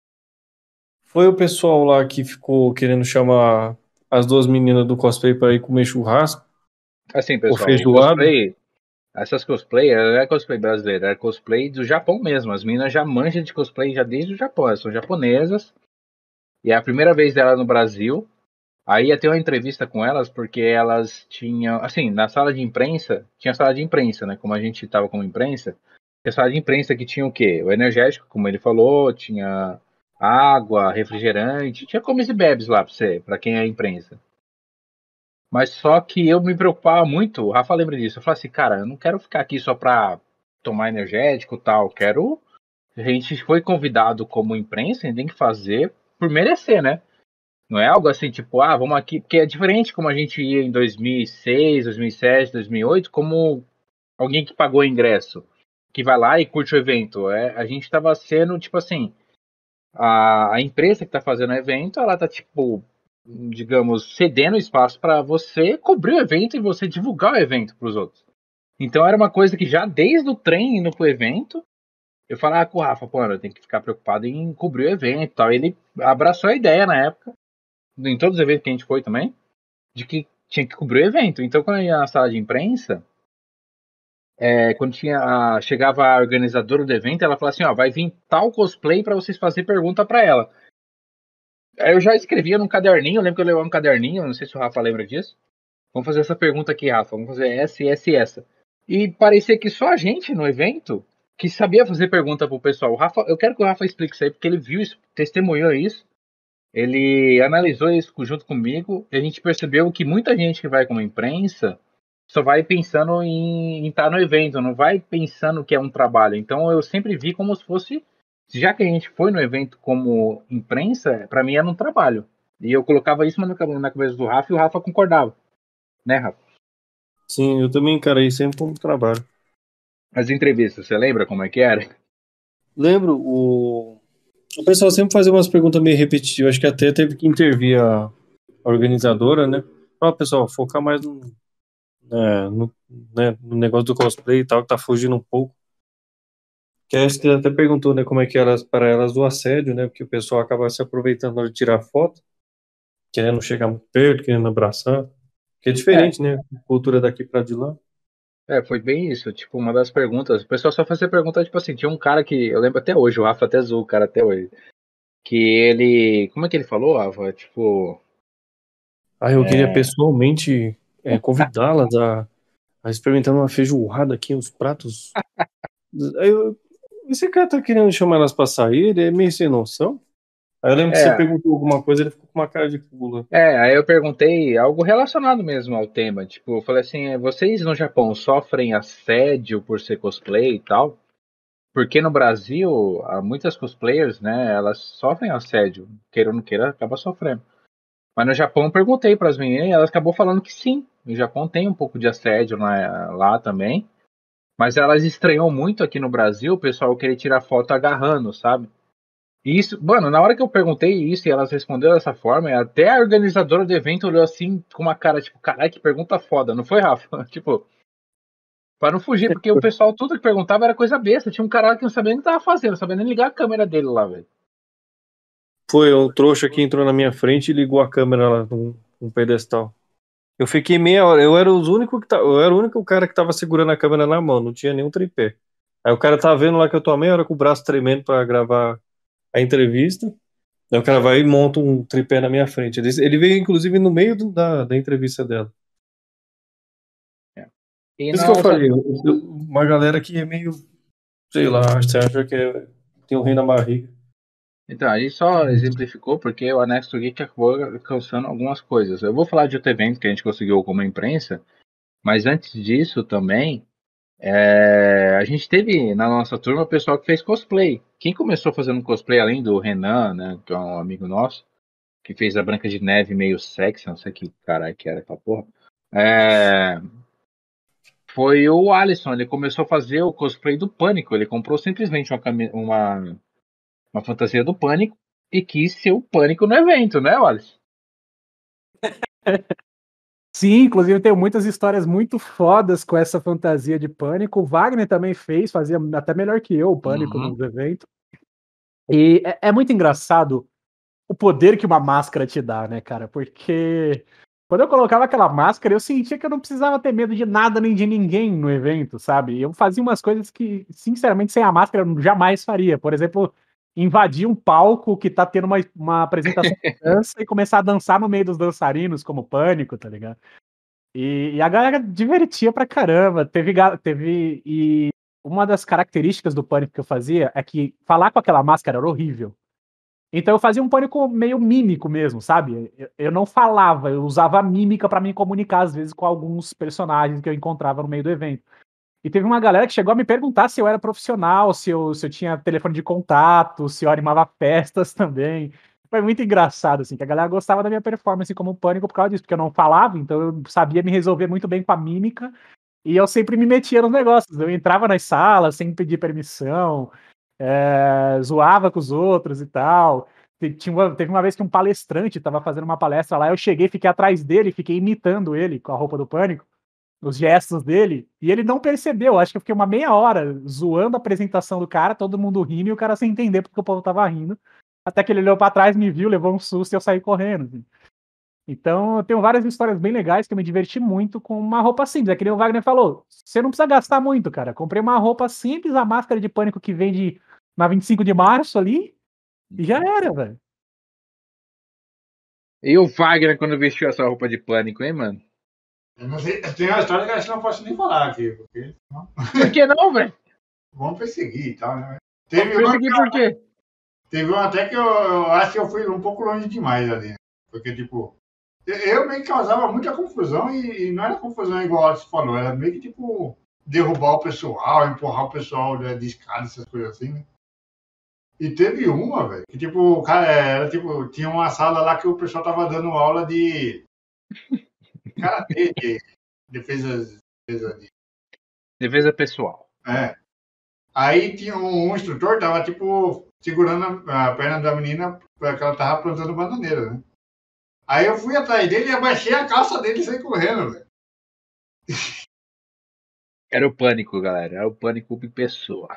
Foi o pessoal lá que ficou querendo chamar as duas meninas do cosplay para ir comer churrasco Assim, ou pessoal, o feijoada. cosplay, essas cosplay, não é cosplay brasileiro, é cosplay do Japão mesmo. As meninas já manjam de cosplay já desde o Japão, elas são japonesas. E é a primeira vez dela no Brasil. Aí ia ter uma entrevista com elas, porque elas tinham, assim, na sala de imprensa, tinha sala de imprensa, né? Como a gente estava como imprensa, tinha sala de imprensa que tinha o quê? O energético, como ele falou, tinha água, refrigerante, tinha comes e bebes lá pra você, pra quem é imprensa. Mas só que eu me preocupava muito, o Rafa lembra disso, eu falei assim, cara, eu não quero ficar aqui só pra tomar energético e tal, quero. A gente foi convidado como imprensa, a gente tem que fazer por merecer, né? Não é algo assim, tipo, ah, vamos aqui, porque é diferente como a gente ia em dois mil e seis, dois mil e sete, dois mil e oito, como alguém que pagou ingresso, que vai lá e curte o evento. É, a gente estava sendo, tipo assim, a, a empresa que está fazendo o evento, ela tá, tipo, digamos, cedendo espaço para você cobrir o evento e você divulgar o evento para os outros. Então era uma coisa que já desde o trem indo pro evento, eu falava com o Rafa, pô, eu tenho que ficar preocupado em cobrir o evento e tal. Ele abraçou a ideia na época, em todos os eventos que a gente foi também, de que tinha que cobrir o evento. Então, quando eu ia na sala de imprensa, é, quando tinha a, chegava a organizadora do evento, ela falava assim, ó, vai vir tal cosplay para vocês fazerem pergunta para ela. Aí eu já escrevia num caderninho, eu lembro que eu levava um caderninho, não sei se o Rafa lembra disso. Vamos fazer essa pergunta aqui, Rafa, vamos fazer essa, essa e essa. E parecia que só a gente no evento que sabia fazer pergunta pro pessoal. O Rafa, eu quero que o Rafa explique isso aí, porque ele viu isso, testemunhou isso. Ele analisou isso junto comigo e a gente percebeu que muita gente que vai como imprensa só vai pensando em, em estar no evento, não vai pensando que é um trabalho. Então eu sempre vi como se fosse, já que a gente foi no evento como imprensa, para mim era um trabalho. E eu colocava isso na na cabeça do Rafa e o Rafa concordava, né, Rafa? Sim, eu também encarei sempre como trabalho. As entrevistas, você lembra como é que era? Lembro, o, o pessoal sempre fazia umas perguntas meio repetitivas, acho que até teve que intervir a, a organizadora, né? Ó, pessoal, focar mais no, né, no, né, no negócio do cosplay e tal, que tá fugindo um pouco. Que acho que até perguntou, né, como é que era para elas do assédio, né? Porque o pessoal acaba se aproveitando de tirar foto, querendo chegar muito perto, querendo abraçar. Que é É, diferente, né? Cultura daqui para de lá. é, foi bem isso. Tipo, uma das perguntas, o pessoal só fazia pergunta, tipo assim, tinha um cara que, eu lembro até hoje, o Rafa até zoou o cara até hoje, que ele, como é que ele falou, Rafa? Tipo, Ah, eu queria é, pessoalmente é, convidá-las a, a experimentar uma feijoada aqui, os pratos. Aí eu, esse cara tá querendo chamar elas pra sair, ele é meio sem noção. Aí eu lembro que você é, perguntou alguma coisa, ele ficou com uma cara de pula. é, aí eu perguntei algo relacionado mesmo ao tema, tipo, eu falei assim, é, vocês no Japão sofrem assédio por ser cosplay e tal? Porque no Brasil, há muitas cosplayers, né, elas sofrem assédio, queira ou não queira, acaba sofrendo. Mas no Japão eu perguntei para as meninas e elas acabou falando que sim, no Japão tem um pouco de assédio lá, lá também, mas elas estranhou muito aqui no Brasil o pessoal querer tirar foto agarrando, sabe? E isso, mano, na hora que eu perguntei isso e elas responderam dessa forma, até a organizadora do evento olhou assim com uma cara tipo, caralho, que pergunta foda, não foi, Rafa? Tipo, para não fugir, porque o pessoal tudo que perguntava era coisa besta. Tinha um cara lá que não sabia nem o que tava fazendo, não sabia nem ligar a câmera dele lá, velho. Foi um trouxa que entrou na minha frente e ligou a câmera lá num, num pedestal. Eu fiquei meia hora, eu era os único que tá, eu era o único cara que tava segurando a câmera na mão, não tinha nenhum tripé. Aí o cara tá vendo lá que eu tô a meia hora com o braço tremendo pra gravar a entrevista. Aí o cara vai e monta um tripé na minha frente. Ele, ele veio, inclusive, no meio do- da, da entrevista dela. E Por isso que eu nossa, falei, eu- eu- uma galera que é meio, sei lá, você acha que é- tem um rei na barriga. então, a gente só exemplificou porque o Anexo Geek acabou alcançando algumas coisas. Eu vou falar de outro evento que a gente conseguiu como imprensa, mas antes disso também, é, a gente teve na nossa turma o pessoal que fez cosplay. Quem começou fazendo cosplay, além do Renan, né, que é um amigo nosso, que fez a Branca de Neve meio sexy, não sei que caralho que era aquela porra. É, foi o Alisson. Ele começou a fazer o cosplay do Pânico. Ele comprou simplesmente uma, cami- uma, uma fantasia do Pânico e quis ser o Pânico no evento, né, Alisson? Sim, inclusive tem muitas histórias muito fodas com essa fantasia de Pânico. O Wagner também fez, fazia até melhor que eu o Pânico Uhum. nos eventos. E é, é muito engraçado o poder que uma máscara te dá, né, cara? Porque quando eu colocava aquela máscara, eu sentia que eu não precisava ter medo de nada nem de ninguém no evento, sabe? Eu fazia umas coisas que, sinceramente, sem a máscara eu jamais faria. Por exemplo, invadir um palco que tá tendo uma, uma apresentação de dança e começar a dançar no meio dos dançarinos, como Pânico, tá ligado? E, e a galera divertia pra caramba. Teve, ga- teve. E uma das características do Pânico que eu fazia é que falar com aquela máscara era horrível. Então eu fazia um pânico meio mímico mesmo, sabe? Eu, eu não falava, eu usava a mímica pra me comunicar, às vezes, com alguns personagens que eu encontrava no meio do evento. E teve uma galera que chegou a me perguntar se eu era profissional, se eu, se eu tinha telefone de contato, se eu animava festas também. Foi muito engraçado, assim, que a galera gostava da minha performance como pânico por causa disso, porque eu não falava, então eu sabia me resolver muito bem com a mímica, e eu sempre me metia nos negócios. Eu entrava nas salas sem pedir permissão, é, zoava com os outros e tal. Te- Tinha uma- teve uma vez que um palestrante estava fazendo uma palestra lá, eu cheguei, fiquei atrás dele, fiquei imitando ele com a roupa do Pânico, os gestos dele, e ele não percebeu. Acho que eu fiquei uma meia hora zoando a apresentação do cara, todo mundo rindo e o cara sem entender porque o povo tava rindo. Até que ele olhou pra trás, me viu, levou um susto e eu saí correndo, assim. Então, eu tenho várias histórias bem legais que eu me diverti muito com uma roupa simples. É que nem o Wagner falou, você não precisa gastar muito, cara. Comprei uma roupa simples, a máscara de Pânico que vende na vinte e cinco de março ali, e já era, velho. E o Wagner quando vestiu essa roupa de Pânico, hein, mano? Eu não sei, tem uma história que eu acho que não posso nem falar aqui, porque senão Por que não, velho? vão perseguir e tal, né? Teve uma, Persegui por quê? teve uma até que eu, eu acho que eu fui um pouco longe demais ali. Né? Porque, tipo, eu meio que causava muita confusão e, e não era confusão igual você falou, era meio que, tipo, derrubar o pessoal, empurrar o pessoal de, de escada, essas coisas assim, né? E teve uma, velho, que, tipo, o cara, era, tipo, tinha uma sala lá que o pessoal tava dando aula de karatê, de defesa, defesa de... Defesa pessoal. É. Aí tinha um, um instrutor, tava, tipo, segurando a, a perna da menina, porque ela tava plantando bananeira, né? Aí eu fui atrás dele e abaixei a calça dele e saí correndo, velho. Era o Pânico, galera. Era o Pânico em pessoa.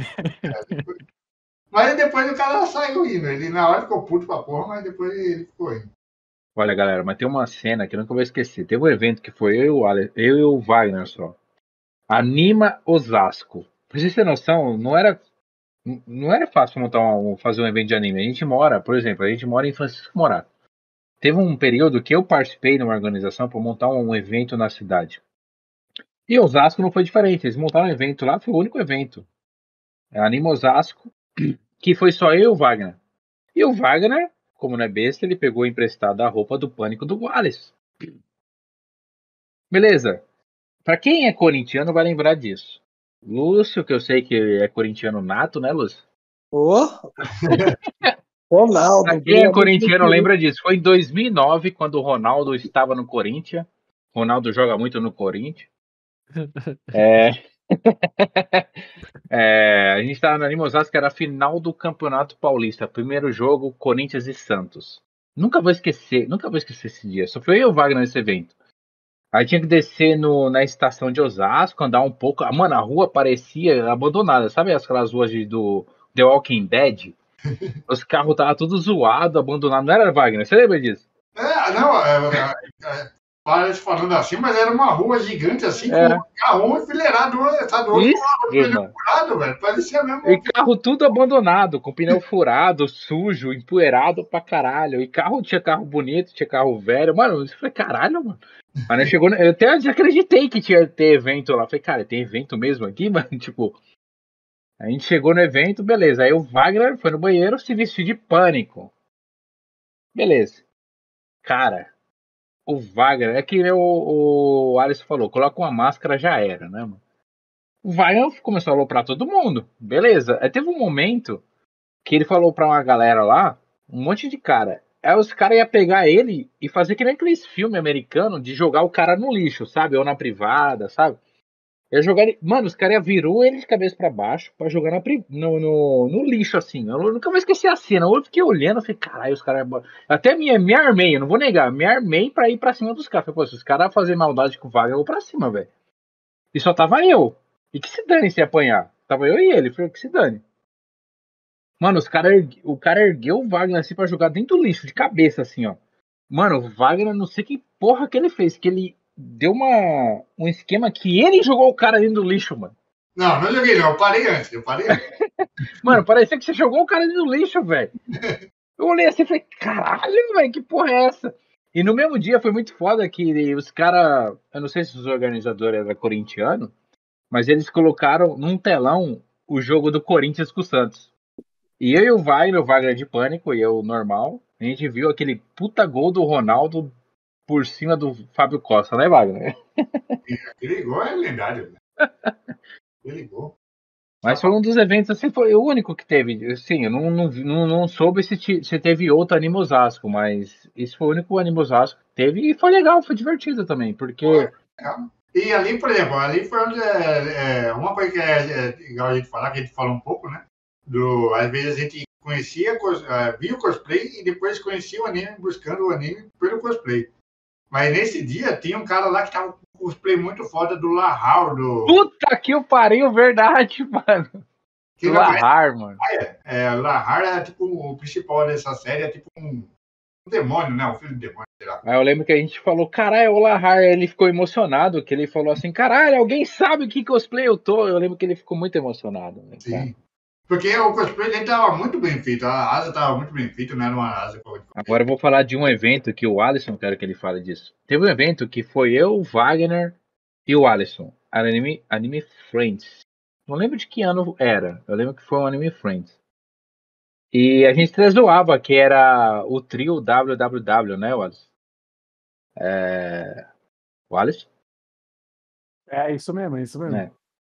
Mas depois o cara saiu indo. Ele na hora ficou puto pra porra, mas depois ele ficou indo. Olha, galera, mas tem uma cena que eu nunca vou esquecer. Teve um evento que foi eu e o, Ale... eu e o Wagner só. Anima Osasco. Pra vocês terem noção, não era, não era fácil montar um, fazer um evento de anime. A gente mora, por exemplo, a gente mora em Francisco Morato. Teve um período que eu participei numa organização para montar um evento na cidade. E Osasco não foi diferente. Eles montaram um evento lá, foi o único evento. É Anima Osasco, que foi só eu e o Wagner. E o Wagner, como não é besta, ele pegou emprestado a roupa do Pânico do Wallace. Beleza. Pra quem é corintiano vai lembrar disso. Lúcio, que eu sei que é corintiano nato, né, Lúcio? Ô, Ronaldo. Pra quem é Vila corintiano Mutirão. lembra disso. Foi em dois mil e nove, quando o Ronaldo estava no Corinthians. Ronaldo joga muito no Corinthians. É... é... A gente estava na Osasco, que era a final do Campeonato Paulista. Primeiro jogo, Corinthians e Santos. Nunca vou esquecer, nunca vou esquecer esse dia. Só foi eu e o Wagner nesse evento. Aí tinha que descer no, na estação de Osasco, andar um pouco. Ah, mano, a rua parecia abandonada. Sabe aquelas ruas de, do The Walking Dead? Os carros estavam tudo zoado, abandonado. Não era, Wagner? Você lembra disso? É, não, é, é, é, parece falando assim, mas era uma rua gigante assim, É. com um carro enfileirado, sabe, outro Isso, com pneu mano. furado, velho. Parecia mesmo. E carro tudo abandonado, com pneu furado, sujo, empoeirado pra caralho. E carro, tinha carro bonito, tinha carro velho. Mano, eu falei, caralho, mano. Aí nós chegou, eu até desacreditei que tinha ter evento lá. Falei, cara, tem evento mesmo aqui, mano? Tipo, a gente chegou no evento, beleza. Aí o Wagner foi no banheiro se vestiu de Pânico. Beleza. Cara, o Wagner, é que o, o Alisson falou, coloca uma máscara, já era, né, mano? O Wagner começou a aloprar todo mundo. Beleza. Aí teve um momento que ele falou pra uma galera lá, um monte de cara. Aí os caras iam pegar ele e fazer que nem aqueles filmes americanos de jogar o cara no lixo, sabe? Ou na privada, sabe? Eu jogaria. Mano, os caras virou ele de cabeça pra baixo pra jogar na, no, no, no lixo, assim. Eu nunca vou esquecer a cena. Eu fiquei olhando, eu falei, caralho, os caras. Até me, me armei, eu não vou negar, me armei pra ir pra cima dos caras. Falei, pô, se os caras fazerem maldade com o Wagner, eu vou pra cima, velho. E só tava eu. E que se dane se apanhar. Tava eu e ele. Falei, que se dane. Mano, os cara, o cara ergueu o Wagner assim pra jogar dentro do lixo, de cabeça, assim, ó. Mano, o Wagner, não sei que porra que ele fez, que ele deu uma, um esquema que ele jogou o cara dentro do lixo, mano. Não, não joguei não, eu parei antes, eu parei antes. Mano, parecia que você jogou o cara dentro do lixo, velho. Eu olhei assim e falei, caralho, velho, que porra é essa? E no mesmo dia foi muito foda que os caras, eu não sei se os organizadores eram corintianos, mas eles colocaram num telão o jogo do Corinthians com o Santos. E eu e o Wagner, o Wagner de pânico e eu normal, a gente viu aquele puta gol do Ronaldo por cima do Fábio Costa, né, Wagner? Aquele gol é lendário. Aquele gol. Mas foi um dos eventos, assim, foi o único que teve. Assim, eu não, não, não, não soube se, se teve outro Animo Osasco, mas esse foi o único Animo Osasco que teve e foi legal, foi divertido também, porque... Foi, e ali, por exemplo, ali foi onde é, é, uma coisa que é, é legal a gente falar, que a gente fala um pouco, né? Do, às vezes a gente conhecia, uh, via o cosplay e depois conhecia o anime buscando o anime pelo cosplay. Mas nesse dia tinha um cara lá que tava com um cosplay muito foda do Lahar, do... Puta que o pariu, verdade, mano. Que do Lahar, mano. É, é, o Lahar é tipo o principal dessa série, é tipo um, um demônio, né? Um filho de demônio, sei lá. Aí eu lembro que a gente falou, caralho, o Lahar, ele ficou emocionado, que ele falou assim, caralho, alguém sabe que cosplay eu tô? Eu lembro que ele ficou muito emocionado. Né, Sim. Porque o cosplay dele tava muito bem feito, a asa tava muito bem feita, não era uma asa. Agora eu vou falar de um evento que o Alisson, quero que ele fale disso. Teve um evento que foi eu, o Wagner e o Alisson, Anime, Anime Friends. Não lembro de que ano era, eu lembro que foi um Anime Friends. E a gente zoava que era o trio W W W, né, Alisson? É... O Alisson? É isso mesmo, é isso mesmo. É.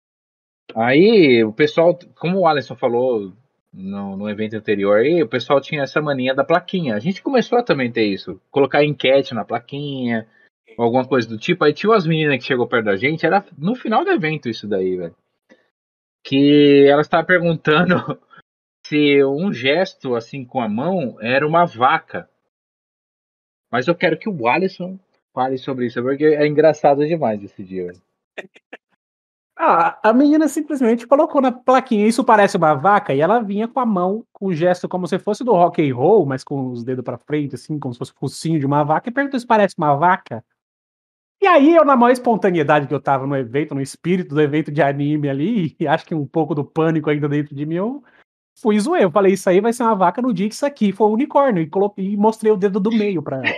Aí o pessoal, como o Alisson falou no, no evento anterior, aí, o pessoal tinha essa mania da plaquinha. A gente começou a também ter isso, colocar enquete na plaquinha, alguma coisa do tipo. Aí tinha umas meninas que chegou perto da gente, era no final do evento isso daí, velho. Que elas estavam perguntando se um gesto assim com a mão era uma vaca. Mas eu quero que o Alisson fale sobre isso, porque é engraçado demais esse dia, velho. Ah, a menina simplesmente colocou na plaquinha, isso parece uma vaca, e ela vinha com a mão, com o gesto como se fosse do rock and roll, mas com os dedos pra frente, assim, como se fosse o focinho de uma vaca, e perguntou se parece uma vaca. E aí eu, na maior espontaneidade que eu tava no evento, no espírito do evento de anime ali, e acho que um pouco do pânico ainda dentro de mim, eu fui zoei. Eu falei, isso aí vai ser uma vaca no dia que isso aqui foi um unicórnio, e, coloquei, e mostrei o dedo do meio pra ela.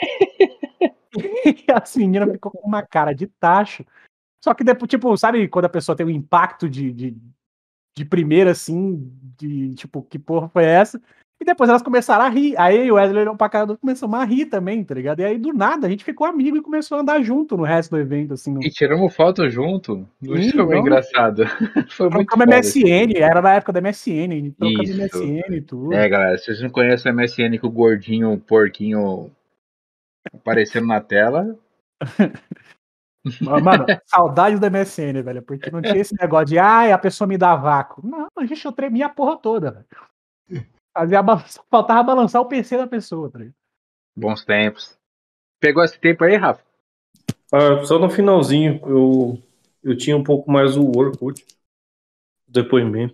E as meninas ficou com uma cara de tacho. Só que depois, tipo, sabe quando a pessoa tem um impacto de, de, de primeira, assim, de tipo, que porra foi essa? E depois elas começaram a rir. Aí o Wesley olhou pra cara do outro e começou a rir também, tá ligado? E aí do nada a gente ficou amigo e começou a andar junto no resto do evento, assim. No... E tiramos foto junto. Sim, Isso foi bem engraçado. Foi muito foda. Trocamos M S N, era na época da M S N, trocamos Isso. M S N e tudo. É, galera, se vocês não conhecem o M S N com o gordinho, o porquinho aparecendo na tela. Mano, saudade do M S N, velho, porque não tinha esse negócio de, ai, a pessoa me dá vácuo. Não, a gente eu tremia a porra toda, velho. Fazia balança, faltava balançar o P C da pessoa, tá ligado? Bons tempos. Pegou esse tempo aí, Rafa? Ah, só no finalzinho, eu, eu tinha um pouco mais o Orkut, o depoimento.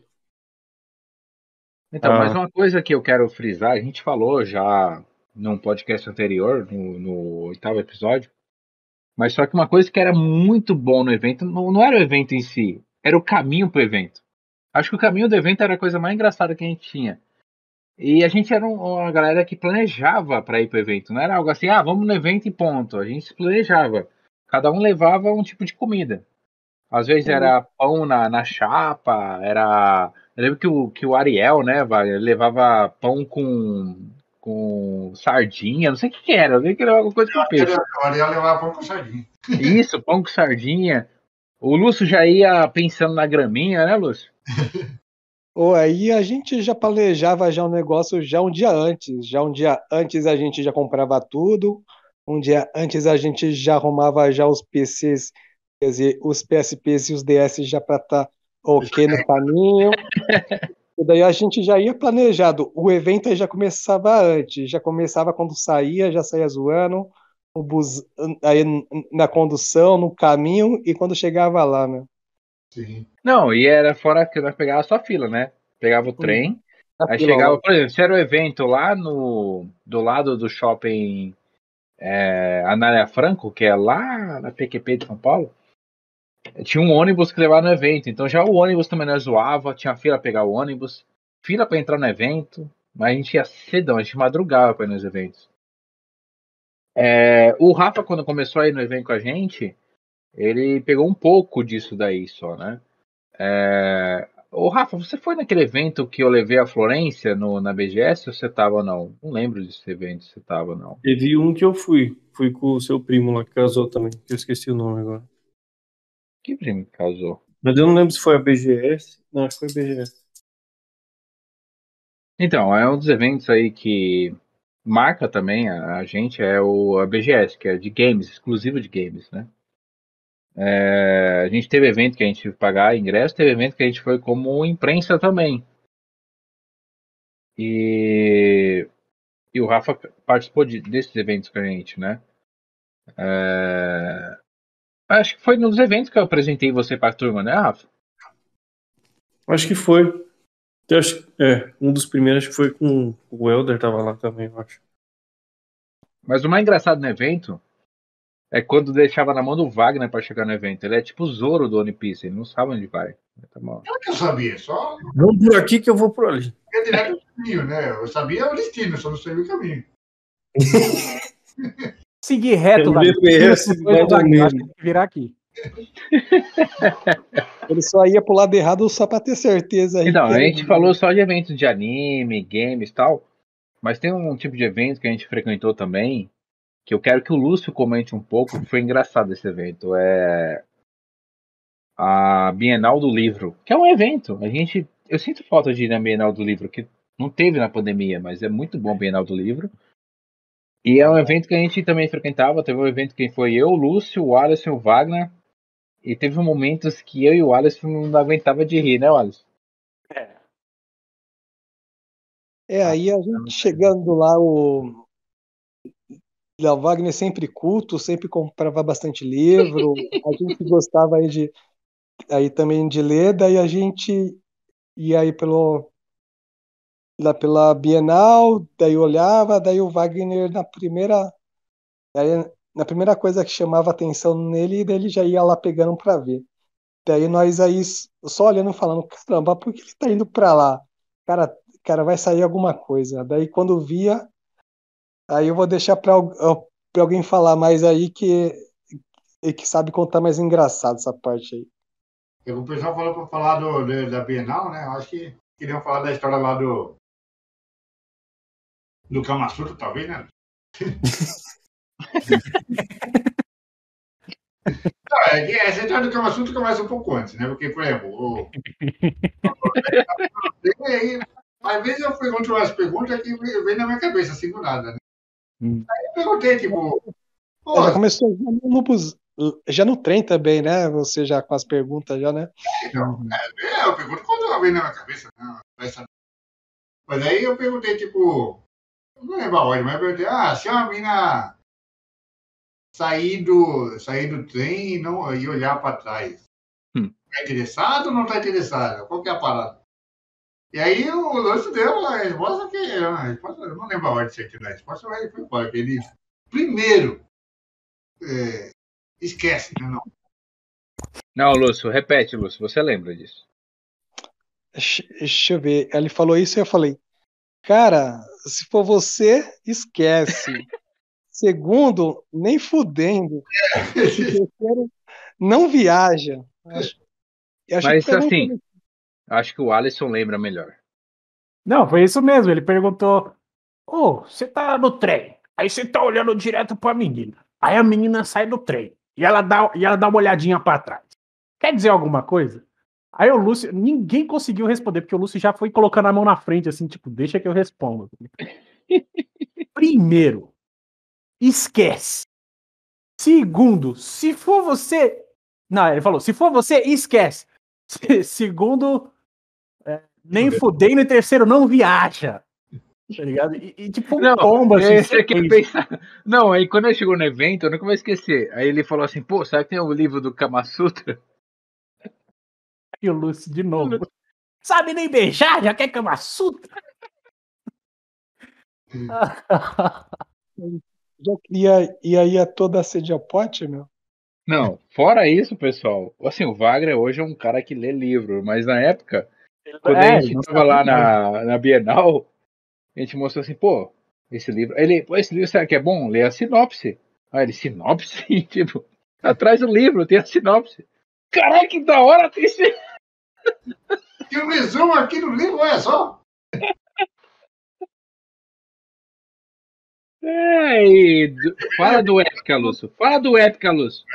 Então, Ah. mais uma coisa que eu quero frisar, a gente falou já num podcast anterior, no, no oitavo episódio, mas só que uma coisa que era muito bom no evento, não, não era o evento em si, era o caminho pro evento. Acho que o caminho do evento era a coisa mais engraçada que a gente tinha. E a gente era uma galera que planejava para ir pro evento, não era algo assim, ah, vamos no evento e ponto. A gente planejava. Cada um levava um tipo de comida. Às vezes era pão na, na chapa, era... Eu lembro que o, que o Ariel, né, ele levava pão com, com sardinha, não sei o que, que era, eu lembro que era alguma coisa com peixe. O Ariel levava pão com sardinha. Isso, pão com sardinha. O Lúcio já ia pensando na graminha, né, Lúcio? Ou aí a gente já planejava já um negócio já um dia antes. Já um dia antes a gente já comprava tudo. Um dia antes a gente já arrumava já os P Cs Quer dizer, os P S Ps e os D S já para estar tá ok no caminho. E daí a gente já ia planejado. O evento aí já começava antes, já começava quando saía, já saía zoando, o bus... aí na condução, no caminho e quando chegava lá, né? Sim. Não, e era fora que nós pegava só fila, né? Pegava o trem, Na aí fila, chegava, lá. por exemplo, se era o evento lá no do lado do shopping é, Anália Franco, que é lá na P Q P de São Paulo, tinha um ônibus que levava no evento, então já o ônibus também nós zoava, tinha fila pra pegar o ônibus, fila pra entrar no evento, mas a gente ia cedão, a gente madrugava pra ir nos eventos. É, o Rafa, quando começou a ir no evento com a gente, ele pegou um pouco disso daí só, né? É... Ô, Rafa, você foi naquele evento que eu levei a Florência no, na B G S ou você tava ou não? Não lembro desse evento, se você tava ou não. Teve um que eu fui. Fui com o seu primo lá, que casou também, que eu esqueci o nome agora. Que primo que casou? Mas eu não lembro se foi a B G S. Não, acho que foi a B G S. Então, é um dos eventos aí que marca também a, a gente, é o a B G S, que é de games, exclusivo de games, né? É, a gente teve evento que a gente pagar ingresso, teve evento que a gente foi como imprensa também. E, e o Rafa participou de, desses eventos com a gente, né? É, acho que foi nos eventos que eu apresentei você para a turma, né, Rafa? Acho que foi. Eu acho, é, um dos primeiros que foi com o Elder, tava lá também, eu acho. Mas o mais engraçado no evento é quando deixava na mão do Wagner para chegar no evento. Ele é tipo o Zoro do One Piece, ele não sabe onde vai. Tá bom. Claro que eu sabia, só Vamos por aqui que eu vou por ali. ia direto do caminho, né? Eu sabia o destino, só não sabia o caminho. Seguir reto, O lá. G P S Depois do manda Wagner, nele. acho que tem que virar aqui. Ele só ia pro lado errado só pra ter certeza aí. Então, que a era- gente falou só de eventos de anime, games e tal, mas tem um tipo de evento que a gente frequentou também, que eu quero que o Lúcio comente um pouco, que foi engraçado esse evento. É a Bienal do Livro, que é um evento. A gente, eu sinto falta de ir na Bienal do Livro, que não teve na pandemia, mas é muito bom a Bienal do Livro. E é um evento que a gente também frequentava. Teve um evento que foi eu, o Lúcio, o Alisson e o Wagner. E teve momentos que eu e o Alisson não aguentava de rir, né, Alisson? É, aí a gente chegando lá, o Léo Wagner sempre culto, sempre comprava bastante livro, a gente gostava aí de aí também de ler, daí a gente ia aí pelo lá pela Bienal, daí olhava, daí o Wagner na primeira aí, na primeira coisa que chamava atenção nele, daí ele já ia lá pegando para ver. Daí nós aí só olhando e falando, caramba, por que ele tá indo para lá? Cara, cara, vai sair alguma coisa. Daí quando via, aí eu vou deixar para alguém falar mais aí que que sabe contar mais engraçado essa parte aí. O pessoal falou para falar do, de, da Bienal, né? Eu acho que queriam falar da história lá do do Kama Sutra, talvez, né? Não, é que essa história do Kama Sutra começa um pouco antes, né? Porque, por exemplo, o... aí, às vezes eu pergunto umas perguntas que vem na minha cabeça, assim, do nada, né? Hum. Aí eu perguntei, tipo, pô, Já começou já no, bus- já no trem também, né? Você já com as perguntas já, né? então, é, eu pergunto quando vem na minha cabeça, né? Vai saber. Mas aí eu perguntei, tipo, não lembro a ordem, mas eu perguntei, ah, se uma mina sair do, sair do trem e, não, e olhar para trás, Hum. tá interessado ou não tá interessado? Qual que é a parada? E aí o Lúcio deu a resposta que, a resposta, eu não lembro a ordem certa da resposta, mas foi embora, que ele primeiro é, esquece, né? Não. Não, Lúcio, repete, Lúcio, você lembra disso? Deixa deixa eu ver. Ele falou isso e eu falei, cara, se for você, esquece. Segundo, nem fudendo. Terceiro, não viaja. Acho, eu acho que Mas perguntou. assim, acho que o Alisson lembra melhor. Não, foi isso mesmo. Ele perguntou: Ô, você tá no trem. Aí você tá olhando direto pra menina. Aí a menina sai do trem. E ela dá, e ela dá uma olhadinha pra trás. Quer dizer alguma coisa? Aí o Lúcio, ninguém conseguiu responder, porque o Lúcio já foi colocando a mão na frente, assim, tipo, deixa que eu respondo. Primeiro, esquece. Segundo, se for você, Não, ele falou, se for você, esquece. Segundo, é, nem fudendo, e terceiro, não viaja. Tá ligado? E, e tipo, um Não, combo assim. é, você quer pensar. Não, aí quando ele chegou no evento, eu nunca vou esquecer. Aí ele falou assim, pô, será que tem o livro do Kama Sutra? E o Lúcio de novo. Sabe nem beijar, já quer Kama Sutra? Já queria ir aí a toda a sede a pote, meu? Não, fora isso, pessoal, assim, o Wagner hoje é um cara que lê livro, mas na época, quando a É, gente não tava sabia lá nada. na, na Bienal, a gente mostrou assim, pô, esse livro, ele, pô, esse livro será que é bom? Lê a sinopse. Aí ele, sinopse? Tipo, atrás do livro tem a sinopse. Caraca, que da hora tem esse... E o resumo aqui no livro, olha só. É, e do- fala do Épica, Lúcio. Fala do Épica, Lúcio.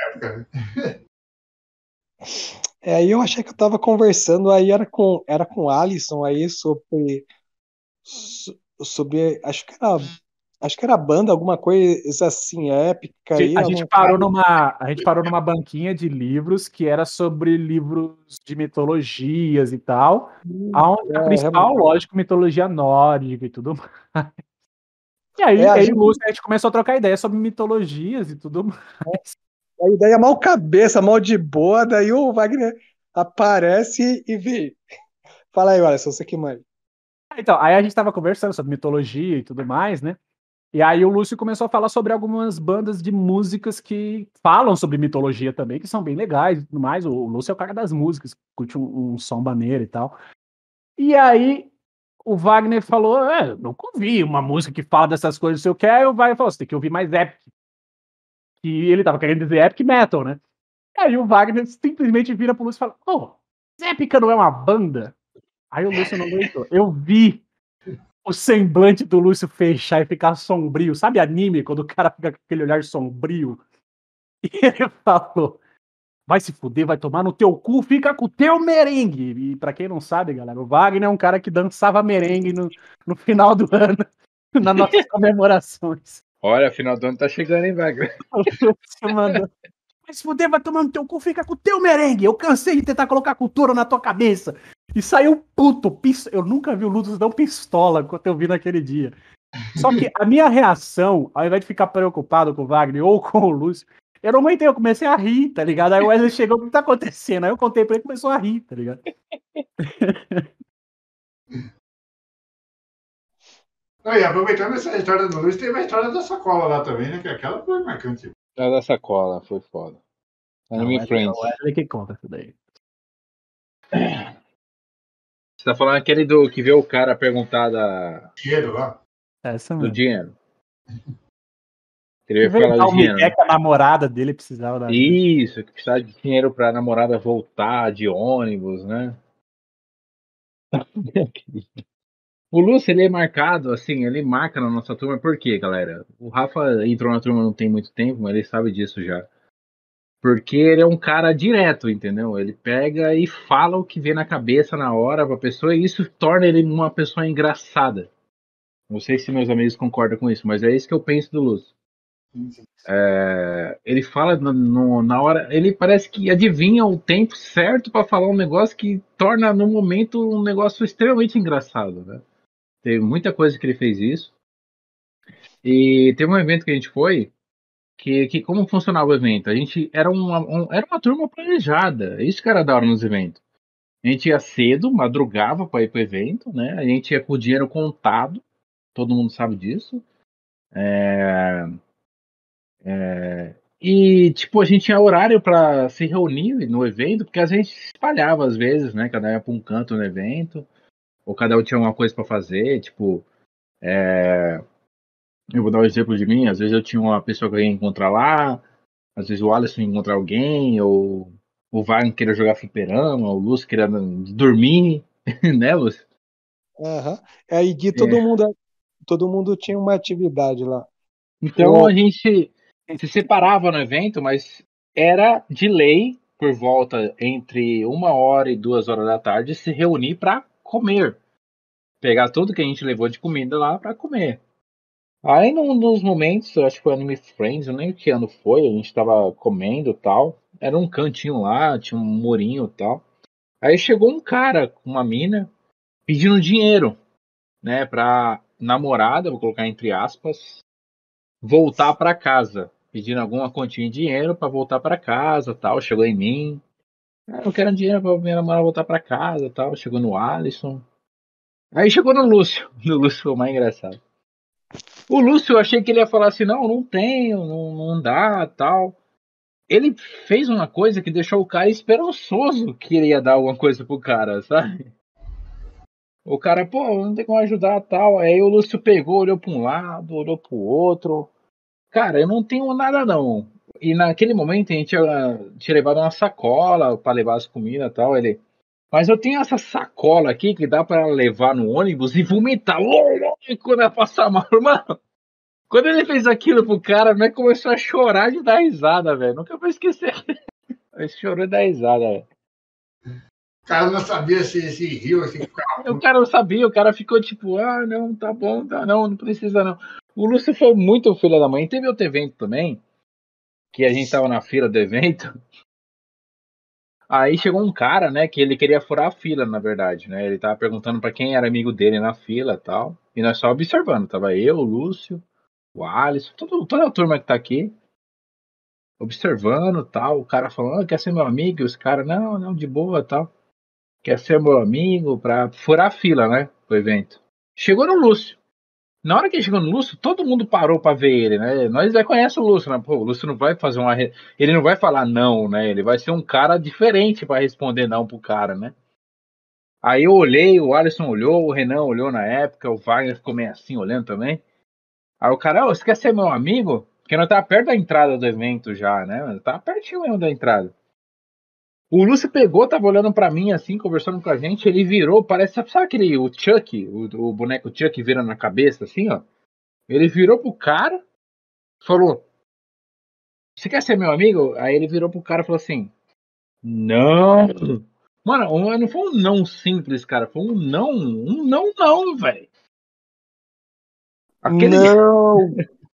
É, aí eu achei que eu tava conversando, aí era com, era com o Alisson aí sobre, so- sobre, acho que era, acho que era banda, alguma coisa assim, épica aí, A eu gente não parou numa, a gente parou numa banquinha de livros que era sobre livros de mitologias e tal. Aonde a é, principal, lógico, mitologia nórdica e tudo mais. E aí, é, a eu e o gente, Lúcio, a gente começou a trocar ideia sobre mitologias e tudo mais. a ideia é mal cabeça, mal de boa, daí o Wagner aparece e vê. Fala aí, Alisson, você que manda. Então, aí a gente tava conversando sobre mitologia e tudo mais, né? E aí o Lúcio começou a falar sobre algumas bandas de músicas que falam sobre mitologia também, que são bem legais e tudo mais. O Lúcio é o cara das músicas, curte um, um som maneiro e tal. E aí o Wagner falou, é, nunca ouvi uma música que fala dessas coisas, se eu quero, aí o Wagner falou, você tem que ouvir mais Epic. E ele tava querendo dizer Epic Metal, né? E aí o Wagner simplesmente vira pro Lúcio e fala, ô, oh, Épica não é uma banda? Aí o Lúcio não aguentou. Eu vi o semblante do Lúcio fechar e ficar sombrio. Sabe anime, quando o cara fica com aquele olhar sombrio? E ele falou, vai se fuder, vai tomar no teu cu, fica com o teu merengue. E pra quem não sabe, galera, o Wagner é um cara que dançava merengue no, no final do ano, nas nossas comemorações. Olha, final do ano tá chegando, hein, Wagner? Você mandou. Vai se fuder, vai tomar no teu cu, fica com o teu merengue. Eu cansei de tentar colocar cultura na tua cabeça. E saiu puto. Pis... Eu nunca vi o Lúcio dar um pistola quando eu vi naquele dia. Só que a minha reação, ao invés de ficar preocupado com o Wagner ou com o Lúcio, eu não aguentei, eu comecei a rir, tá ligado? Aí o Wesley chegou, o que tá acontecendo? Aí eu contei pra ele e começou a rir, tá ligado? Aí, aproveitando essa história do Luiz, teve a história da sacola lá também, né? Que aquela foi marcante. A da sacola, foi foda. Não, Anime o Wesley, Friends. o Wesley que conta isso daí. Você tá falando aquele do que vê o cara perguntar da, Dinheiro lá. Essa do mesmo. dinheiro. Ele Que vai veio falar dar do o dinheiro, Miguel né? que a namorada dele precisava da ajuda. Isso, que precisava de dinheiro pra namorada voltar de ônibus, né? O Lúcio, ele é marcado, assim, ele marca na nossa turma, por quê, galera? O Rafa entrou na turma não tem muito tempo, mas ele sabe disso já. Porque ele é um cara direto, entendeu? Ele pega e fala o que vem na cabeça na hora pra pessoa, e isso torna ele uma pessoa engraçada. Não sei se meus amigos concordam com isso, mas é isso que eu penso do Lúcio. É, ele fala no, no, na hora, ele parece que adivinha o tempo certo pra falar um negócio que torna no momento um negócio extremamente engraçado, né? Teve muita coisa que ele fez isso. E teve um evento que a gente foi, que, que como funcionava o evento? A gente era uma, um, era uma turma planejada, isso que era da hora nos eventos. A gente ia cedo, madrugava para ir pro evento, né? A gente ia com o dinheiro contado, todo mundo sabe disso. É, é, e, tipo, a gente tinha horário para se reunir no evento, porque a gente se espalhava às vezes, né? Cada um ia para um canto no evento, ou cada um tinha uma coisa para fazer, tipo. É, eu vou dar um exemplo de mim, às vezes eu tinha uma pessoa que eu ia encontrar lá, às vezes o Alisson ia encontrar alguém, ou o Wagner queria jogar fliperama, o Lúcio queria dormir, né, Lúcio? Aham. Aí de todo É. mundo, todo mundo tinha uma atividade lá. Então O, a gente se separava no evento, mas era de lei, por volta entre uma hora e duas horas da tarde, se reunir para comer. Pegar tudo que a gente levou de comida lá para comer. Aí num dos momentos, eu acho que foi Anime Friends, eu nem lembro que ano foi, a gente tava comendo e tal. era um cantinho lá, tinha um murinho e tal. Aí chegou um cara com uma mina pedindo dinheiro, né, pra namorada, vou colocar entre aspas, voltar pra casa, pedindo alguma quantia de dinheiro pra voltar pra casa, tal. Chegou em mim, ah, eu quero dinheiro pra minha namorada voltar pra casa, tal. Chegou no Alisson. Aí chegou no Lúcio. No Lúcio foi o mais engraçado. O Lúcio, eu achei que ele ia falar assim, não, não tenho, não, não dá, tal. Ele fez uma coisa que deixou o cara esperançoso que ele ia dar alguma coisa pro cara, sabe? O cara, pô, não tem como ajudar, tal. Aí o Lúcio pegou, olhou pra um lado, olhou pro outro. Cara, eu não tenho nada não. E naquele momento a gente tinha, tinha levado uma sacola pra levar as comidas e tal. Ele, mas eu tenho essa sacola aqui que dá pra levar no ônibus e vomitar. E quando ia passar mal, mano. Quando ele fez aquilo pro cara, né, começou a chorar de dar risada, velho. Nunca vou esquecer. Ele chorou de dar risada, velho. O cara não sabia se, se riu, se ficava. O cara não sabia, o cara ficou tipo, ah, não, tá bom, tá, não, não precisa não. O Lúcio foi muito filho da mãe. Teve outro evento também, que a gente tava na fila do evento. Aí chegou um cara, né, que ele queria furar a fila, na verdade, né? Ele tava perguntando pra quem era amigo dele na fila e tal. E nós só observando. Tava eu, o Lúcio, o Alisson, todo, toda a turma que tá aqui. Observando tal. O cara falando, ah, quer ser meu amigo? E os caras, não, não, de boa tal. Quer ser meu amigo pra furar a fila, né? Do evento. Chegou no Lúcio. Na hora que ele chegou no Lúcio, todo mundo parou pra ver ele, né? Nós já conhecemos o Lúcio, né? Pô, o Lúcio não vai fazer uma. Re... Ele não vai falar não, né? Ele vai ser um cara diferente pra responder não pro cara, né? Aí eu olhei, o Alisson olhou, o Renan olhou na época, o Wagner ficou meio assim olhando também. Aí o cara, ô, você quer ser meu amigo? Porque nós tá perto da entrada do evento já, né? Tá pertinho mesmo da entrada. O Lúcio pegou, tava olhando pra mim assim, conversando com a gente, ele virou, parece, sabe, sabe aquele, o Chuck, o, o boneco Chuck vira na cabeça assim, ó? Ele virou pro cara, falou, você quer ser meu amigo? Aí ele virou pro cara e falou assim, não. Mano, não foi um não simples, cara, foi um não, um não não, velho. Aquele... Não!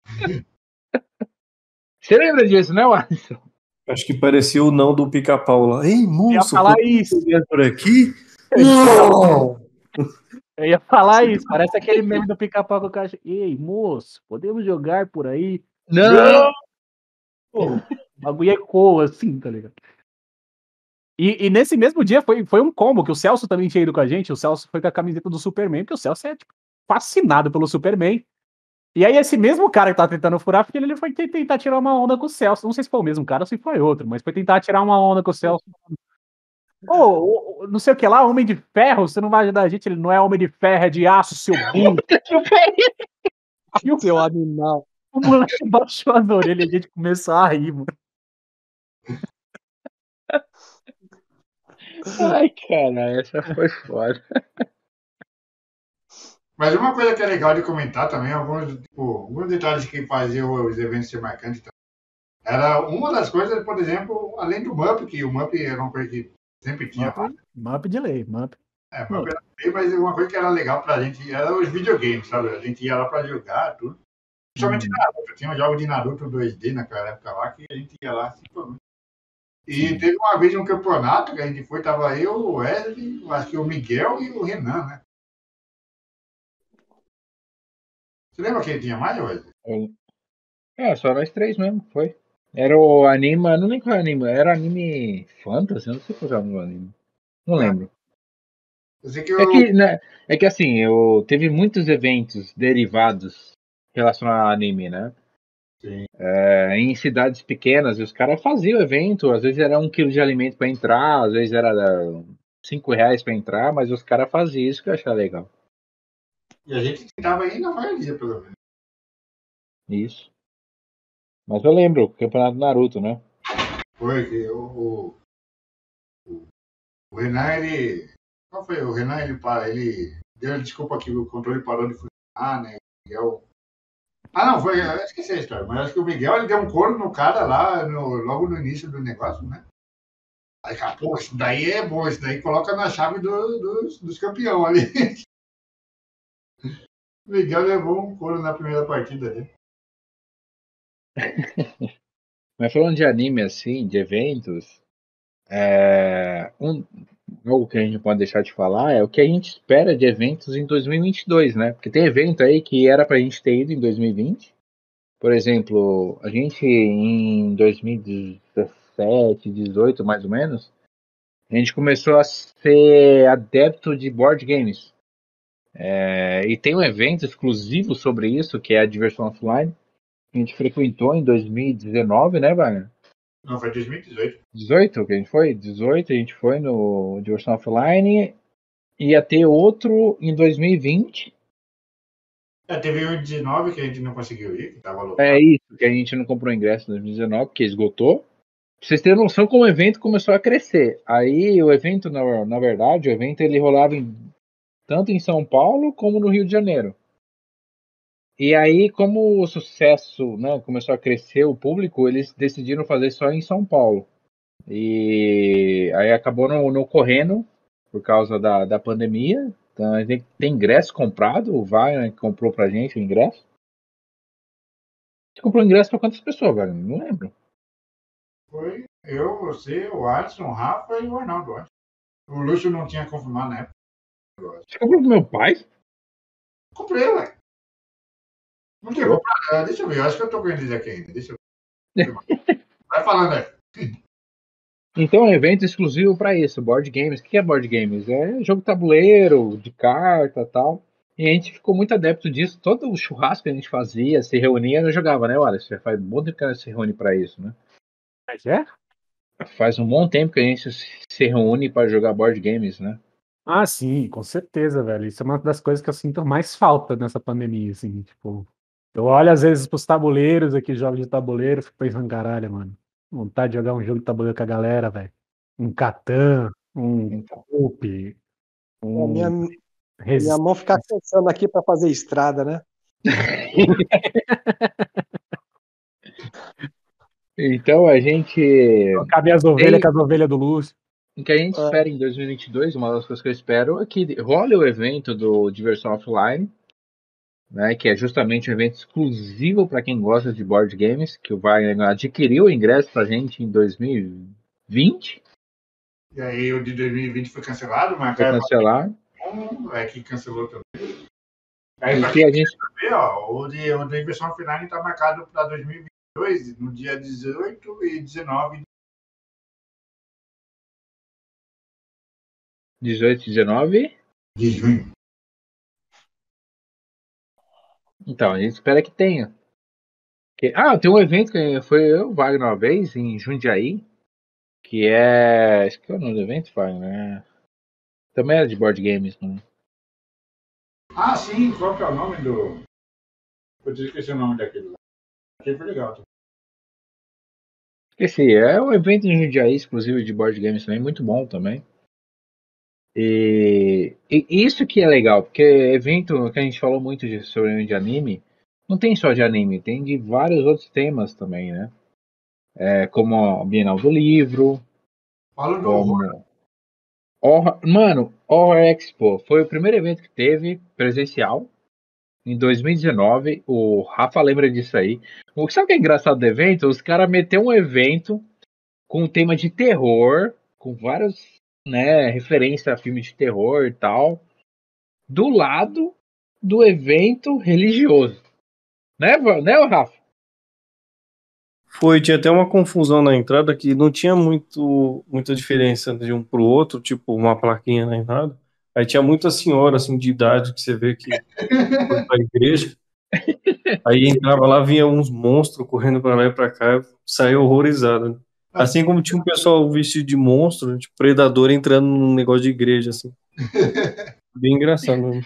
Você lembra disso, né, Alisson? Acho que parecia o não do pica-pau lá. Ei, moço, ia falar isso. Por aqui? Não! Eu ia falar isso, parece aquele meme do pica-pau do caixa. Ei, moço, podemos jogar por aí? Não! Pô, o bagulho ecoa assim, tá ligado? E, e nesse mesmo dia foi, foi um combo, que o Celso também tinha ido com a gente. O Celso foi com a camiseta do Superman, porque o Celso é tipo, fascinado pelo Superman. E aí esse mesmo cara que tá tentando furar a fila, ele foi tentar tirar uma onda com o Celso. Não sei se foi o mesmo cara ou se foi outro, mas foi tentar tirar uma onda com o Celso. Ô, oh, não sei o que lá, Homem de Ferro, você não vai ajudar a gente, ele não é Homem de Ferro, é de aço, seu burro. E o seu animal. O moleque baixou as orelhas e a gente começou a rir, mano. Ai, cara, essa foi foda. Mas uma coisa que é legal de comentar também, alguns, tipo, alguns detalhes que faziam os eventos ser marcantes. Era uma das coisas, por exemplo, além do M U P, que o M U P era uma coisa que sempre tinha lá. M U P de lei, M U P. É, M U P era lei, mas uma coisa que era legal pra gente era os videogames, sabe? A gente ia lá pra jogar, tudo. Principalmente hum. Naruto. Tinha um jogo de Naruto dois D naquela época lá, que a gente ia lá assim, pô. E Sim. teve uma vez um campeonato que a gente foi, tava eu, o Wesley, acho que o Miguel e o Renan, né? Você lembra quem tinha mais, Wesley? É, só nós três mesmo, foi. Era o anime, não lembro qual anime, era anime fantasy, eu não sei qual era o anime. Não lembro. Eu sei que eu... é, que, né, é que assim, eu teve muitos eventos derivados relacionados ao anime, né? Sim. É, em cidades pequenas, os caras faziam evento, às vezes era um quilo de alimento para entrar, às vezes era cinco reais para entrar, mas os caras faziam isso que eu achava legal. E a gente tentava ir na maioria, pelo menos. Isso. Mas eu lembro, o campeonato Naruto, né? Foi que o, o, o Renan, ele... Qual foi? O Renan, ele, ele deu desculpa que o controle parou de funcionar, né? Miguel... Ah, não, foi... Eu esqueci a história, mas acho que o Miguel, ele deu um couro no cara lá, no, logo no início do negócio, né? Aí, cara, pô, isso daí é bom, isso daí coloca na chave do, dos, dos campeões ali. O Miguel levou um couro na primeira partida dele. Mas falando de anime, assim, de eventos, é, um, algo que a gente não pode deixar de falar é o que a gente espera de eventos em dois mil e vinte e dois, né? Porque tem evento aí que era pra gente ter ido em dois mil e vinte. Por exemplo, a gente em dois mil e dezessete, dezoito, mais ou menos, a gente começou a ser adepto de board games. É, e tem um evento exclusivo sobre isso, que é a Diversão Offline. A gente frequentou em dois mil e dezenove, né, Wagner? Não, foi dois mil e dezoito. dezoito que a gente foi? dezoito a gente foi no Diversão Offline. Ia ter outro em dois mil e vinte. É, teve um dezenove que a gente não conseguiu ir, que tava lotado. É isso, que a gente não comprou ingresso em dois mil e dezenove, porque esgotou. Pra vocês terem noção como o evento começou a crescer. Aí o evento, na, na verdade, o evento ele rolava em, tanto em São Paulo como no Rio de Janeiro. E aí, como o sucesso, né, começou a crescer o público, eles decidiram fazer só em São Paulo. E aí acabou não, não ocorrendo por causa da, da pandemia. Então a gente tem ingresso comprado, o Wagner comprou pra gente o ingresso. Você comprou ingresso pra quantas pessoas, Wagner? Não lembro. Foi eu, você, o Alisson, o Rafa e o Arnaldo. Acho. O Lúcio não tinha confirmado na época. Você comprou pro meu pai? Comprei, ué. Não tinha comprado. Deixa eu ver, eu acho que eu tô com eles aqui ainda. Deixa eu ver. Vai falando aí. Então é um evento exclusivo para isso, board games. O que é board games? É jogo tabuleiro, de carta e tal. E a gente ficou muito adepto disso. Todo o churrasco que a gente fazia, se reunia, eu jogava, né, Wallace? Já faz um bom tempo que a gente se reúne para isso, né? Mas é? Faz um bom tempo que a gente se reúne para jogar board games, né? Ah, sim, com certeza, velho. Isso é uma das coisas que eu sinto mais falta nessa pandemia, assim, tipo. Eu olho às vezes pros tabuleiros aqui, jogos de tabuleiro, fico pensando, caralho, mano. Vontade de jogar um jogo de tabuleiro com a galera, velho. Um Catan, um Então. Coop, A um minha, minha Resistência. mão ficar coçando aqui para fazer estrada, né? Então a gente. Trocar minhas ovelhas Tem- com as ovelhas do Lúcio. O que a gente espera em dois mil e vinte e dois, uma das coisas que eu espero é que role o evento do Diversão Offline, né, que é justamente um evento exclusivo para quem gosta de board games, que o Wagner adquiriu o ingresso para a gente em dois mil e vinte, E aí o de dois mil e vinte foi cancelado, mas foi cancelar, um é que cancelou também. Aí, e pra que quem a gente saber, ó, o de, o de Inversão Offline está marcado para dois mil e vinte e dois, no dia dezoito e dezenove dezoito, dezenove, de junho. então a gente espera que tenha. Que, ah, tem um evento que foi eu, Wagner, uma vez, em Jundiaí, que é. Acho que é o nome do evento, Wagner, né? Também era de board games, né? Ah, sim, qual que é o nome do. Eu esqueci o nome daquele lá. Achei que foi legal. Tá? Esqueci, é um evento em Jundiaí exclusivo de board games também, muito bom também. E, e isso que é legal, porque evento que a gente falou muito de, sobre de anime, não tem só de anime, tem de vários outros temas também, né? É, como a Bienal do Livro, Fala do horror. como. Horror, mano, Horror Expo foi o primeiro evento que teve presencial em dois mil e dezenove. O Rafa lembra disso aí. O que sabe o que é engraçado do evento? Os caras meteram um evento com um tema de terror, com várias, né, referências a filme de terror e tal, do lado do evento religioso. Né, Va- né, Rafa? Foi, tinha até uma confusão na entrada que não tinha muito, muita diferença de um pro outro, tipo uma plaquinha na entrada. Aí tinha muita senhora assim de idade que você vê que foi pra igreja. Aí entrava lá, vinha uns monstros correndo pra lá e pra cá, eu saí horrorizado, né? Assim como tinha um pessoal vestido de monstro, tipo predador entrando num negócio de igreja assim. Bem engraçado mesmo.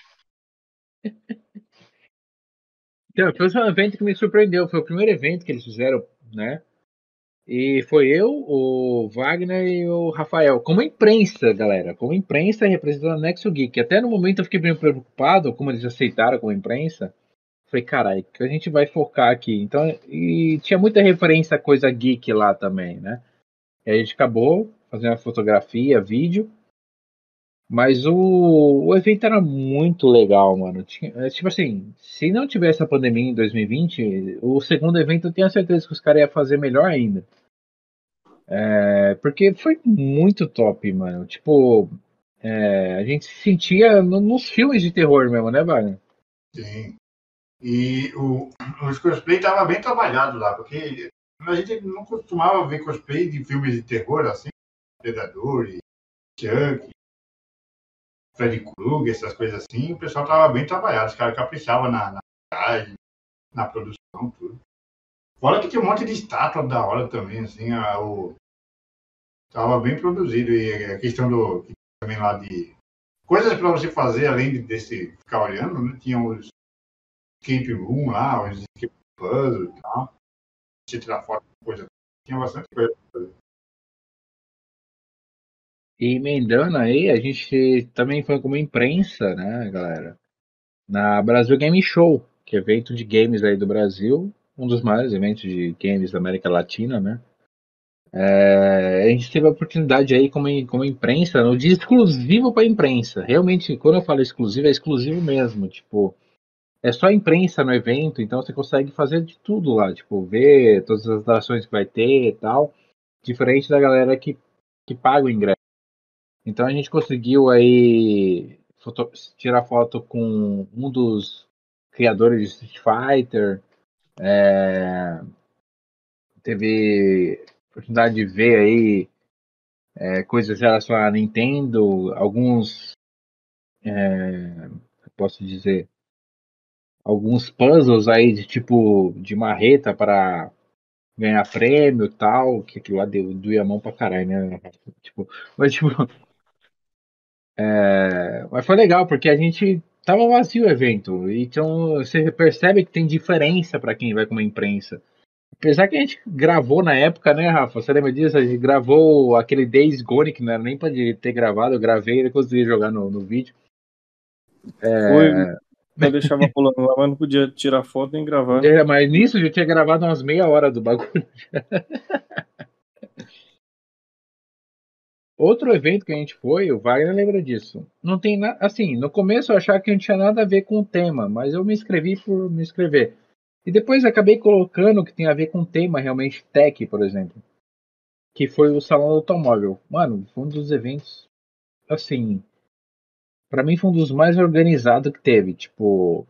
Então, foi um evento que me surpreendeu. Foi o primeiro evento que eles fizeram, né? E foi eu, o Wagner e o Rafael. Como imprensa, galera. Como imprensa representando a Nexo Geek. Até no momento eu fiquei bem preocupado como eles aceitaram como imprensa. Falei, caralho, que a gente vai focar aqui. Então, e tinha muita referência a coisa geek lá também, né? E a gente acabou fazendo a fotografia, vídeo. Mas o, o evento era muito legal, mano. Tinha, é, tipo assim, se não tivesse a pandemia em dois mil e vinte, o segundo evento eu tenho certeza que os caras iam fazer melhor ainda. É, porque foi muito top, mano. Tipo, é, a gente se sentia no- nos filmes de terror mesmo, né, Wagner? Sim. E o, os cosplay estavam bem trabalhados lá, porque a gente não costumava ver cosplay de filmes de terror, assim, Predador, e Chuck, Freddy Krueger, essas coisas assim. O pessoal estava bem trabalhado, os caras caprichavam na, na montagem, na produção, tudo. Fora que tinha um monte de estátua da hora também, assim, a, o, tava bem produzido. E a questão do, também lá de coisas para você fazer, além de desse ficar olhando, né? Tinha os escape room lá, os escape puzzle e tal. Você tirar foto, coisa. Tinha bastante coisa pra fazer. E emendando aí, a gente também foi como imprensa, né, galera? Na Brasil Game Show, que é evento de games aí do Brasil, um dos maiores eventos de games da América Latina, né? É, a gente teve a oportunidade aí como, como imprensa, no dia exclusivo para imprensa. Realmente, quando eu falo exclusivo, é exclusivo mesmo. Tipo, é só imprensa no evento, então você consegue fazer de tudo lá, tipo, ver todas as atrações que vai ter e tal, diferente da galera que, que paga o ingresso. Então a gente conseguiu aí foto- tirar foto com um dos criadores de Street Fighter, teve oportunidade de ver aí é, coisas relacionadas à Nintendo, alguns, posso dizer, alguns puzzles aí de tipo de marreta para ganhar prêmio e tal, que aquilo lá deu, doía a mão pra caralho, né? Tipo, mas, tipo, é, mas foi legal, porque a gente tava vazio o evento, então você percebe que tem diferença para quem vai com uma imprensa. Apesar que a gente gravou na época, né, Rafa? Você lembra disso? A gente gravou aquele Days Gone, que não era nem pra ter gravado, eu gravei e consegui jogar no, no vídeo. Foi, só deixava rolando lá, mas não podia tirar foto nem gravar. É, mas nisso eu já tinha gravado umas meia hora do bagulho. Outro evento que a gente foi, o Wagner lembra disso. Não tem nada. Assim, no começo eu achava que não tinha nada a ver com o tema, mas eu me inscrevi por me inscrever. E depois acabei colocando que tem a ver com o tema, realmente, tech, por exemplo. Que foi o Salão do Automóvel. Mano, foi um dos eventos, assim, pra mim foi um dos mais organizados que teve. Tipo,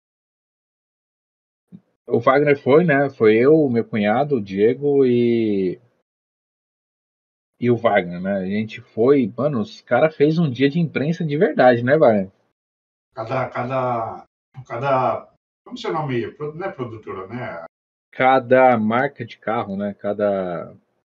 o Wagner foi, né? Foi eu, o meu cunhado, o Diego e e o Wagner, né? A gente foi, mano, os caras fez um dia de imprensa de verdade, né, Wagner? Cada, cada, cada, como se nome aí? Pro- Não é produtora, né? Cada marca de carro, né? Cada.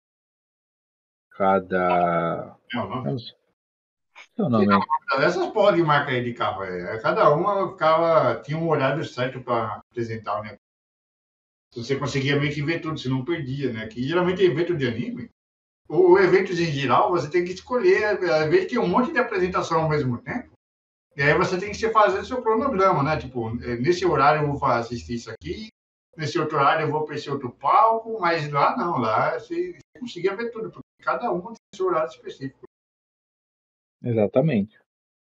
Cada. É o Eu nome? não sei o Sei nome. lá, essas porra de marca aí de carro, é, cada uma ficava, tinha um horário certo para apresentar o negócio. Você conseguia meio que ver tudo, você não perdia, né? Que geralmente evento de anime, ou eventos em geral, você tem que escolher, às vezes tem um monte de apresentação ao mesmo tempo, e aí você tem que fazer o seu cronograma, né? Tipo, nesse horário eu vou assistir isso aqui, nesse outro horário eu vou para esse outro palco, mas lá não, lá você conseguia ver tudo, porque cada um tem seu horário específico. Exatamente.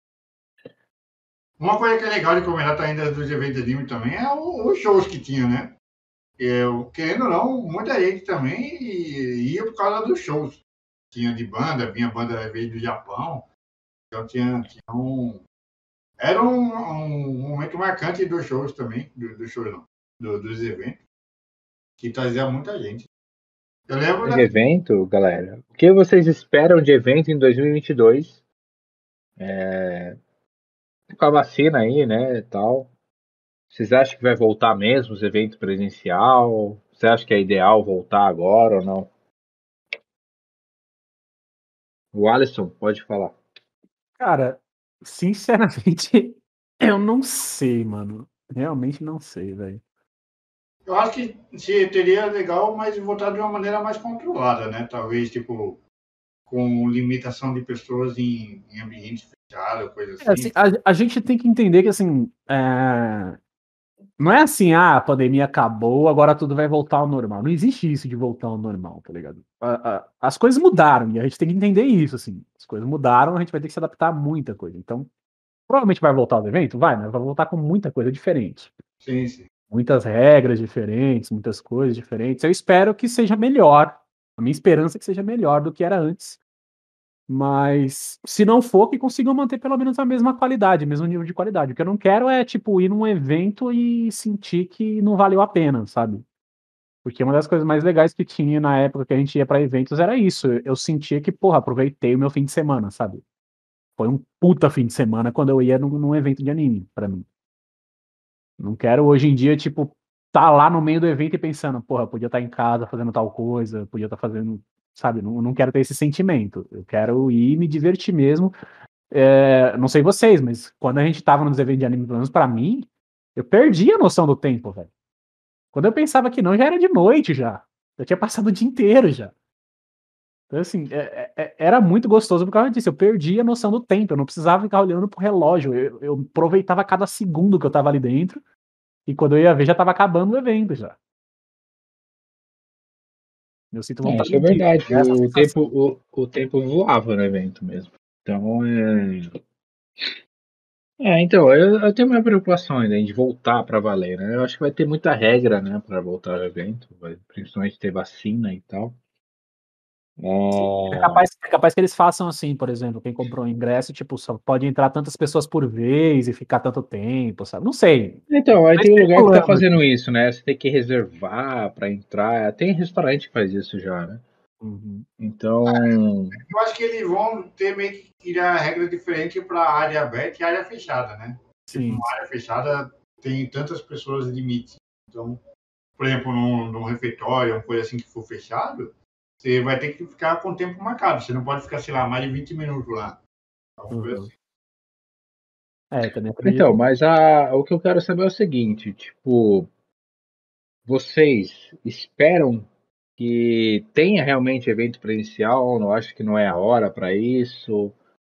Uma coisa que é legal de comentar ainda dos eventos de anime também é o- os shows que tinha, né? Eu, querendo ou não, muita gente também ia por causa dos shows. Tinha de banda, vinha banda veio do Japão, então tinha, tinha um. Era um, um momento marcante dos shows também, do, do show não, do- dos eventos, que trazia muita gente. Eu lembro De da. evento, galera. O que vocês esperam de evento em dois mil e vinte e dois? Com a vacina aí, né, e tal. Vocês acham que vai voltar mesmo os eventos presencial? Você acha que é ideal voltar agora ou não? O Alisson, pode falar. Cara, sinceramente, eu não sei, mano. Realmente não sei, velho. Eu acho que se teria legal, mas voltar de uma maneira mais controlada, né? Talvez, tipo, com limitação de pessoas em, em ambientes fechados, coisa É, assim, assim. a, a gente tem que entender que, assim, é, não é assim, ah, a pandemia acabou, agora tudo vai voltar ao normal. Não existe isso de voltar ao normal, tá ligado? A- a- As coisas mudaram e a gente tem que entender isso, assim. As coisas mudaram, a gente vai ter que se adaptar a muita coisa. Então, provavelmente vai voltar ao evento? Vai, mas vai voltar com muita coisa diferente. Sim, sim. Muitas regras diferentes, muitas coisas diferentes. Eu espero que seja melhor. A minha esperança é que seja melhor do que era antes. Mas se não for, que consigam manter pelo menos a mesma qualidade, o mesmo nível de qualidade. O que eu não quero é, tipo, ir num evento e sentir que não valeu a pena, sabe? Porque uma das coisas mais legais que tinha na época que a gente ia pra eventos era isso. Eu, eu sentia que, porra, aproveitei o meu fim de semana, sabe? Foi um puta fim de semana quando eu ia num, num evento de anime, pra mim. Não quero hoje em dia, tipo, tá lá no meio do evento e pensando, porra, podia estar em casa fazendo tal coisa, podia estar fazendo, sabe? Não, não quero ter esse sentimento. Eu quero ir me divertir mesmo. É, não sei vocês, mas quando a gente tava nos eventos de anime, pelo menos pra mim, eu perdi a noção do tempo, velho. Quando eu pensava que não, já era de noite já. Eu tinha passado o dia inteiro já. Então, assim, é- é- é- era muito gostoso por causa disso. Eu perdi a noção do tempo. Eu não precisava ficar olhando pro relógio. Eu, eu aproveitava cada segundo que eu tava ali dentro. E quando eu ia ver, já tava acabando o evento já. Eu sinto É, vontade isso é disso. verdade. Essa O tempo, sensação. o, o tempo voava no evento mesmo. Então, é. É, então, eu, eu tenho minha preocupação ainda de voltar para valer, né? Eu acho que vai ter muita regra, né, para voltar ao evento, vai, principalmente ter vacina e tal. É É, capaz, é capaz que eles façam assim, por exemplo, quem comprou o ingresso, tipo, só pode entrar tantas pessoas por vez e ficar tanto tempo, sabe? Não sei. Então, aí Tô tem um lugar que tá especulando fazendo aqui. isso, né? Você tem que reservar para entrar. Tem restaurante que faz isso já, né? Uhum. Então, Eu acho que eles vão ter meio que criar regra diferente para área aberta e área fechada, né? Tipo, Sim. uma área fechada tem tantas pessoas limite. Então, por exemplo, num, num refeitório, uma coisa assim que for fechado, você vai ter que ficar com o tempo marcado. Você não pode ficar, sei lá, mais de vinte minutos lá. Alguma coisa Uhum. assim. É, também então, acredito. mas a, o que eu quero saber é o seguinte, tipo, vocês esperam que tenha realmente evento presencial? Não acho que não é a hora para isso.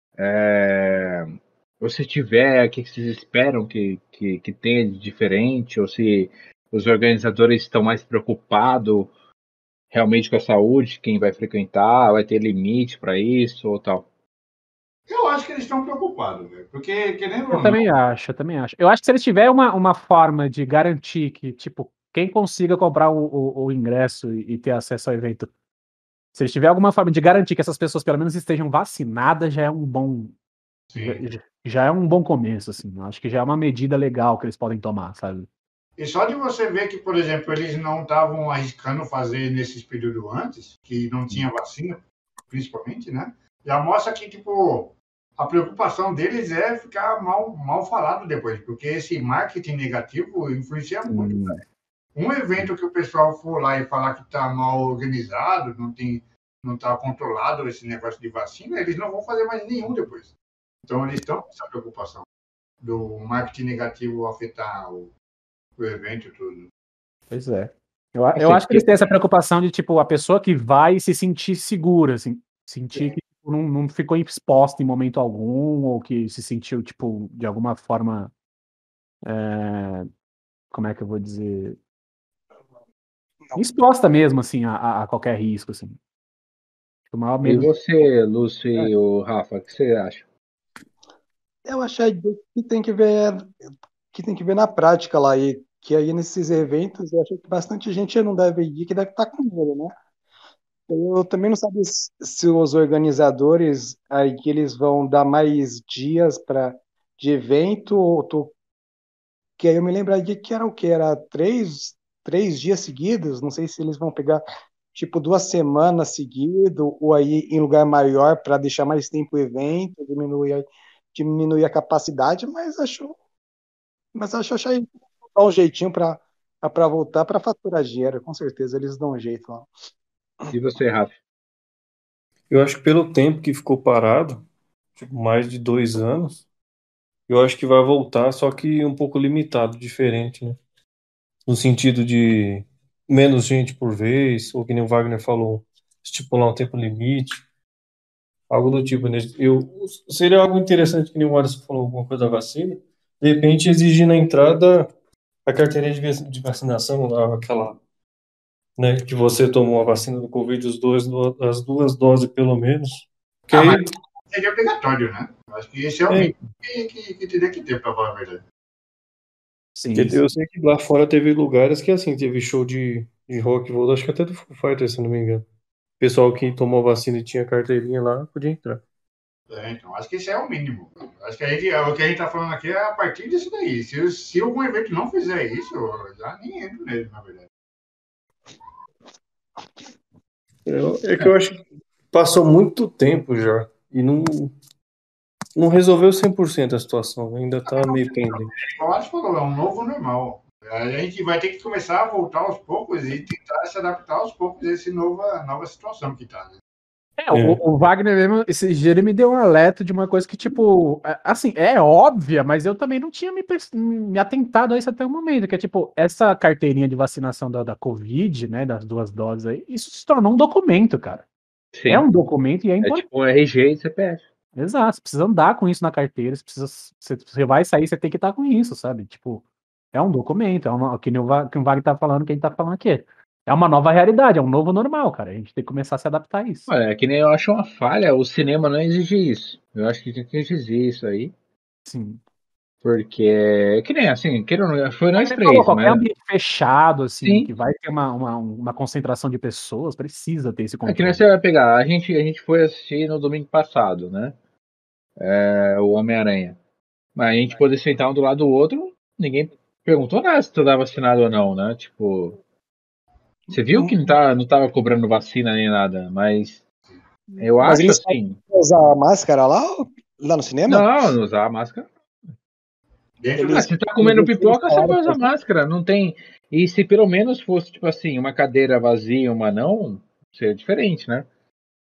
É, ou se tiver, o que vocês esperam que, que, que tenha de diferente? Ou se os organizadores estão mais preocupados realmente com a saúde, quem vai frequentar, vai ter limite para isso ou tal? Eu acho que eles estão preocupados, velho. Porque, querendo Eu ou não, também acho, eu também acho. Eu acho que se eles tiverem uma, uma forma de garantir que, tipo, quem consiga comprar o, o, o ingresso e, e ter acesso ao evento, se eles tiverem alguma forma de garantir que essas pessoas pelo menos estejam vacinadas, já é um bom, já, sim. já é um bom começo, assim. Eu acho que já é uma medida legal que eles podem tomar, sabe? E só de você ver que, por exemplo, eles não estavam arriscando fazer nesses períodos antes, que não tinha vacina, principalmente, né? Já mostra que, tipo, a preocupação deles é ficar mal, mal falado depois, porque esse marketing negativo influencia muito. Sim. Um evento que o pessoal for lá e falar que está mal organizado, não tem, não está controlado esse negócio de vacina, eles não vão fazer mais nenhum depois. Então, eles estão com essa preocupação do marketing negativo afetar o, o evento e tudo. Pois é. Eu, a- eu Assim, acho que eles porque têm essa preocupação de, tipo, a pessoa que vai se sentir segura, assim, sentir que tipo, não, não ficou exposta em momento algum, ou que se sentiu, tipo, de alguma forma, é, como é que eu vou dizer, Não. exposta mesmo, assim, a, a- a qualquer risco, assim. O maior e medo. você, Lúcio É, e o Rafa, o que você acha? Eu achei que tem que ver que tem que ver na prática lá e que aí nesses eventos eu acho que bastante gente não deve ir, que deve estar com medo, né? Eu também não sabia se se os organizadores aí que eles vão dar mais dias para de evento, ou tô- que aí eu me lembraria que era o que era três, três dias seguidos. Não sei se eles vão pegar tipo duas semanas seguido ou aí em lugar maior para deixar mais tempo o evento, diminuir a, diminuir a capacidade, mas acho, mas acho achei dar um jeitinho para para voltar para faturar dinheiro, com certeza eles dão um jeito lá. E você, Rafa? Eu acho que pelo tempo que ficou parado, tipo, mais de dois anos, eu acho que vai voltar, só que um pouco limitado, diferente, né? No sentido de menos gente por vez, ou que nem o Wagner falou, estipular um tempo limite, algo do tipo, né? Eu, seria algo interessante, que nem o Alisson falou, alguma coisa da vacina, de repente exigir na entrada a carteirinha de, vac- de vacinação, lá, aquela, né, que você tomou a vacina do Covid, os dois, do- as duas doses pelo menos. Que Ah, aí, mas seria obrigatório, né? Eu acho que esse é o é, mínimo que, que, que teria que ter, pra falar a verdade. que Sim, sim. eu sei que lá fora teve lugares que, assim, teve show de, de rock, vou acho que até do Foo Fighters, se não me engano. Pessoal que tomou vacina e tinha carteirinha lá, podia entrar. É, então, acho que esse é o mínimo. Acho que a gente, o que a gente está falando aqui é a partir disso daí. Se, se algum evento não fizer isso, eu já nem entro nele, na verdade. Eu- é que eu acho que passou muito tempo já e não, não resolveu cem por cento a situação, ainda tá meio pendente. Igual a gente falou, é um novo normal. A gente vai ter que começar a voltar aos poucos e tentar se adaptar aos poucos a essa nova, nova situação que está. Né? É, o, É. o Wagner mesmo, esse dia ele me deu um alerta de uma coisa que, tipo, é, assim, é óbvia, mas eu também não tinha me, pers- me atentado a isso até o momento, que é, tipo, essa carteirinha de vacinação da, da Covid, né, das duas doses aí, isso se tornou um documento, cara. É Sim. um documento e é É importante. tipo um R G e C P F. Exato, você precisa andar com isso na carteira, você precisa, você, você vai sair, você tem que estar com isso, sabe? Tipo, é um documento, é uma, que, nem o, Va- que o Wagner tá falando, que a gente tá falando aqui. É uma nova realidade, é um novo normal, cara. A gente tem que começar a se adaptar a isso. Olha, é que nem eu acho uma falha o cinema não exigir isso. Eu acho que tem que exigir isso aí. Sim. Porque, é que nem assim, que não, foi nós Ele falou, três, qualquer mas ambiente fechado, assim, sim. que vai ter uma, uma, uma concentração de pessoas, precisa ter esse É que nem controle. você vai pegar. A gente, a gente foi assistir no domingo passado, né? É, o Homem-Aranha. Mas a gente poder sentar um do lado do outro, ninguém perguntou nada se tu tá vacinado ou não, né? Tipo, você viu que não, tá, não tava cobrando vacina nem nada, mas eu Mas acho eles assim. usam a máscara lá, lá no cinema? Não, não usar máscara. Dentro Ah, do Eles, se tá comendo eles pipoca, você não falaram vai pra usar gente. máscara. Não tem. E se pelo menos fosse, tipo assim, uma cadeira vazia e uma não, seria diferente, né?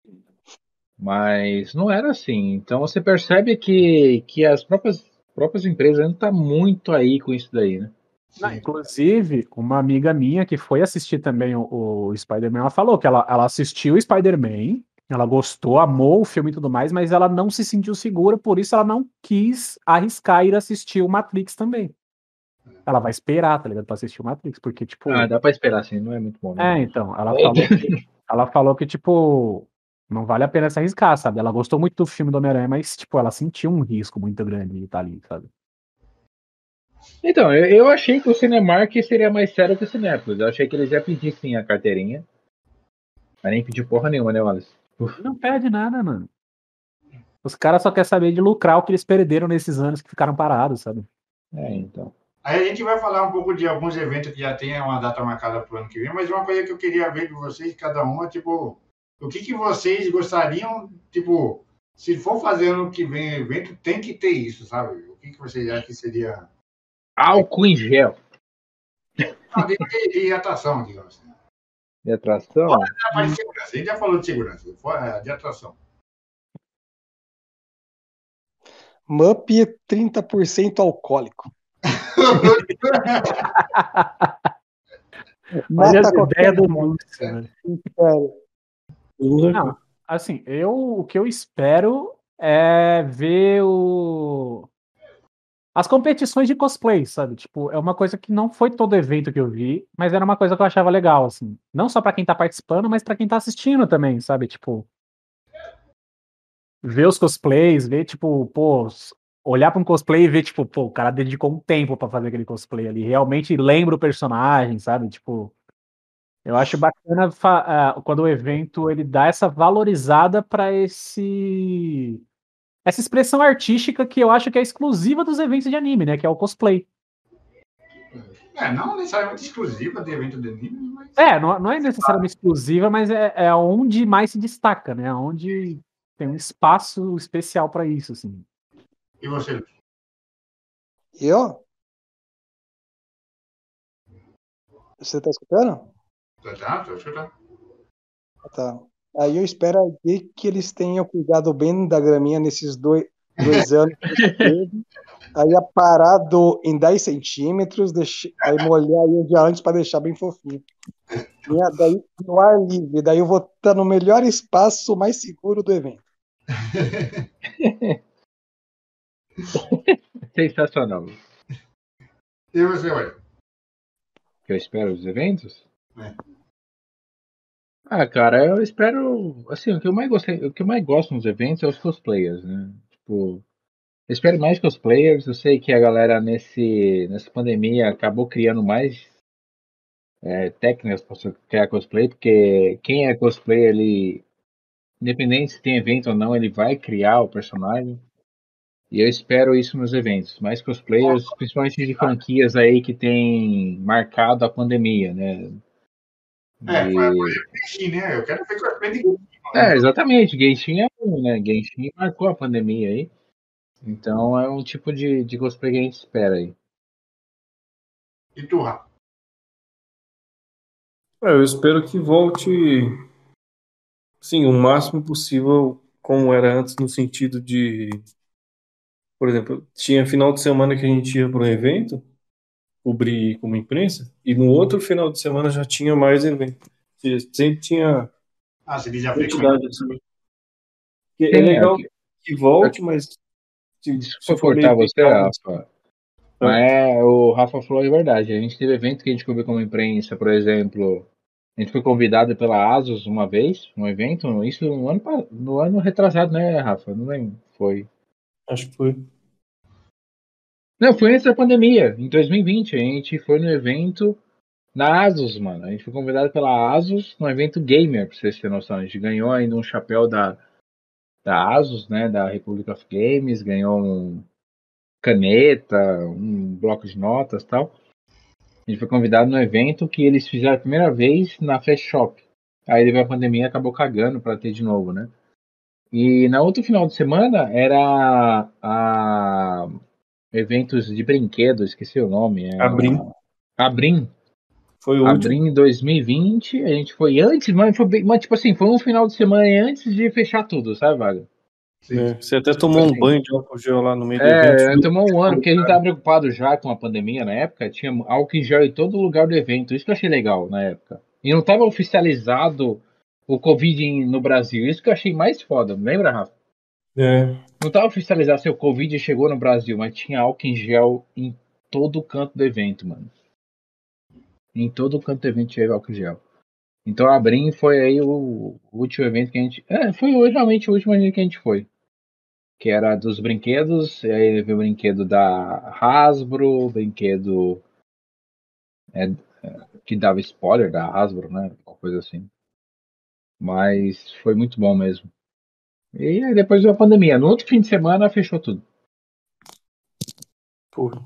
Mas não era assim. Então você percebe que, que as próprias, próprias empresas ainda estão muito aí com isso daí, né? Não, Sim. inclusive, uma amiga minha que foi assistir também o, o Spider-Man, ela falou que ela, ela assistiu o Spider-Man, ela gostou, amou o filme e tudo mais, mas ela não se sentiu segura, por isso ela não quis arriscar ir assistir o Matrix também. Ela vai esperar, tá ligado? Pra assistir o Matrix, porque, Ah, tipo. dá pra esperar assim, não é muito bom, não. É, então, ela falou que. Ela falou que, tipo, não vale a pena se arriscar, sabe? Ela gostou muito do filme do Homem-Aranha, mas, tipo, ela sentiu um risco muito grande de estar ali, sabe? Então, eu, eu achei que o Cinemark seria mais sério que o Cinépolis. Eu achei que eles já pedissem a carteirinha. Mas nem pediu porra nenhuma, né, Wallace? Uf. Não perde nada, mano. Os caras só querem saber de lucrar o que eles perderam nesses anos que ficaram parados, sabe? É, então. Aí a gente vai falar um pouco de alguns eventos que já tem uma data marcada para o ano que vem, mas uma coisa que eu queria ver de vocês, cada um, é tipo, o que, que vocês gostariam, tipo, se for fazer ano que vem evento, tem que ter isso, sabe? O que, que vocês acham que seria. Álcool em gel. Não, de, de, de atração, digamos assim. De atração. A parte de segurança, a gente já falou de segurança, fora de atração. Mup trinta por cento alcoólico. Olha Mata a qualquer ideia do um. Lúcio, velho. Sério. Não, assim, eu, o que eu espero é ver o... as competições de cosplay, sabe? Tipo, é uma coisa que não foi todo evento que eu vi, mas era uma coisa que eu achava legal, assim. Não só pra quem tá participando, mas pra quem tá assistindo também, sabe? Tipo, ver os cosplays, ver, tipo, pô, s- olhar pra um cosplay e ver, tipo, pô, o cara dedicou um tempo pra fazer aquele cosplay ali. Realmente lembra o personagem, sabe? Tipo, eu acho bacana fa- ah, quando o evento ele dá essa valorizada pra esse essa expressão artística que eu acho que é exclusiva dos eventos de anime, né? Que é o cosplay. É, não necessariamente exclusiva de evento de anime, mas. É, não, não é necessariamente exclusiva, mas é, é onde mais se destaca, né? Onde tem um espaço especial pra isso, assim. E você? Eu? Você tá escutando? Tá, tô escutando. Tá. Aí eu espero aí que eles tenham cuidado bem da graminha nesses dois, dois anos que teve. Aí é parado em dez centímetros, deixa, aí molhar aí um dia antes para deixar bem fofinho. E é daí no ar livre, daí eu vou estar no melhor espaço mais seguro do evento. Sensacional. E você, ué? Que eu espero dos eventos? É. Ah, cara, eu espero. Assim, o que eu mais gostei, o que eu mais gosto nos eventos é os cosplayers, né? Tipo, eu espero mais cosplayers. Eu sei que a galera nesse, nessa pandemia acabou criando mais é, técnicas para você criar cosplay, porque quem é cosplayer, ele, independente se tem evento ou não, ele vai criar o personagem. E eu espero isso nos eventos. Mais cosplayers, principalmente de franquias aí que tem marcado a pandemia, né? É, por exemplo, De... Genshin, né? Eu quero ver cosplay de Genshin. É, exatamente. Genshin é um, né? Genshin marcou a pandemia aí. Então é um tipo de, de cosplay que a gente espera aí. E tu, Rafa? É, eu espero que volte, sim, o máximo possível como era antes, no sentido de, por exemplo, tinha final de semana que a gente ia para um evento, cobrir como imprensa, e no outro final de semana já tinha mais evento. E sempre tinha Ah, você diz a frequência. quantidade assim. Que é Sim, legal aqui, que volte, aqui, mas se, se desculpa for meio cortar você, picado, Rafa, tá? mas é, o Rafa falou a verdade. A gente teve evento que a gente cobriu como imprensa, por exemplo. A gente foi convidado pela Asus uma vez, um evento, isso no ano, pa- no ano retrasado, né, Rafa? Não lembro. Foi. Acho que foi. Não, foi antes da pandemia, em dois mil e vinte. A gente foi no evento na Asus, mano. A gente foi convidado pela Asus no evento gamer, pra vocês terem noção. A gente ganhou ainda um chapéu da, da Asus, né, da Republic of Games, ganhou um caneta, um bloco de notas e tal. A gente foi convidado no evento que eles fizeram a primeira vez na Fast Shop. Aí depois a pandemia acabou cagando para ter de novo, né? E na outro final de semana era a eventos de brinquedos, esqueci o nome, é Abrir. a Abrim. Foi o último. Abrim em dois mil e vinte, a gente foi antes, mas foi bem, mas tipo assim, foi um final de semana antes de fechar tudo, sabe, Vaga? Sim. Né? Você até Tipo tomou um assim, banho de álcool gel lá no meio do evento. é, tomou um ano, porque a gente tava preocupado já com a pandemia na época, tinha álcool em gel em todo lugar do evento, isso que eu achei legal na época. E não tava oficializado o Covid em- no Brasil, isso que eu achei mais foda, lembra, Rafa? É, Não tava oficializado se o Covid chegou no Brasil, mas tinha álcool em gel em todo canto do evento, mano. Em todo canto do evento tinha álcool em gel. Então a Brim foi aí o, o último evento que a gente. É, foi realmente o último evento que a gente foi. Que era dos brinquedos, e aí veio o brinquedo da Hasbro, brinquedo é, é, que dava spoiler da Hasbro, né? Uma coisa assim. Mas foi muito bom mesmo. E aí depois veio a pandemia. No outro fim de semana fechou tudo. porra.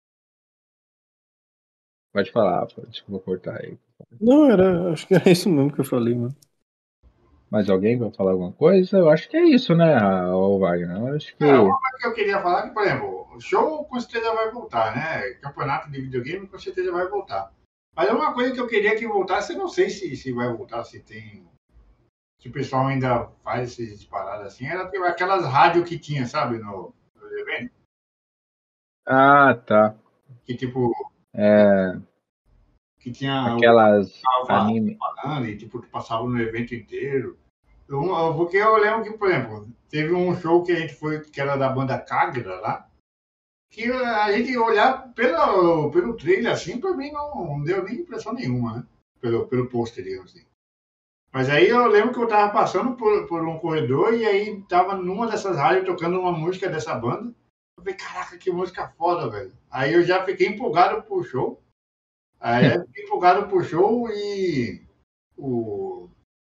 Pode falar, pô, desculpa cortar aí. Não, era, acho que era isso mesmo que eu falei, mano. Mais alguém vai falar alguma coisa? Eu acho que é isso, né, o Wagner? Eu acho É, que. uma coisa que eu queria falar é que, por exemplo, o show com certeza vai voltar, né? Campeonato de videogame com certeza vai voltar. Mas é uma coisa que eu queria que voltasse, eu não sei se, se vai voltar, se tem. Se o pessoal ainda faz essas paradas assim, era tipo aquelas rádios que tinha, sabe, no, no evento. Ah, tá. Que tipo, É, que tinha o aquelas tava anime. falando e tipo, passava no evento inteiro. Eu, eu- porque eu lembro que, por exemplo, teve um show que a gente foi, que era da banda Cagra lá, que a gente olhar pelo, pelo trailer assim, pra mim não, não deu nem impressão nenhuma, né? Pelo, pelo pôster, digamos assim. Mas aí eu lembro que eu tava passando por, por um corredor e aí tava numa dessas rádios tocando uma música dessa banda. Eu falei, caraca, que música foda, velho. Aí eu já fiquei empolgado pro show. Aí eu fiquei empolgado pro show e o,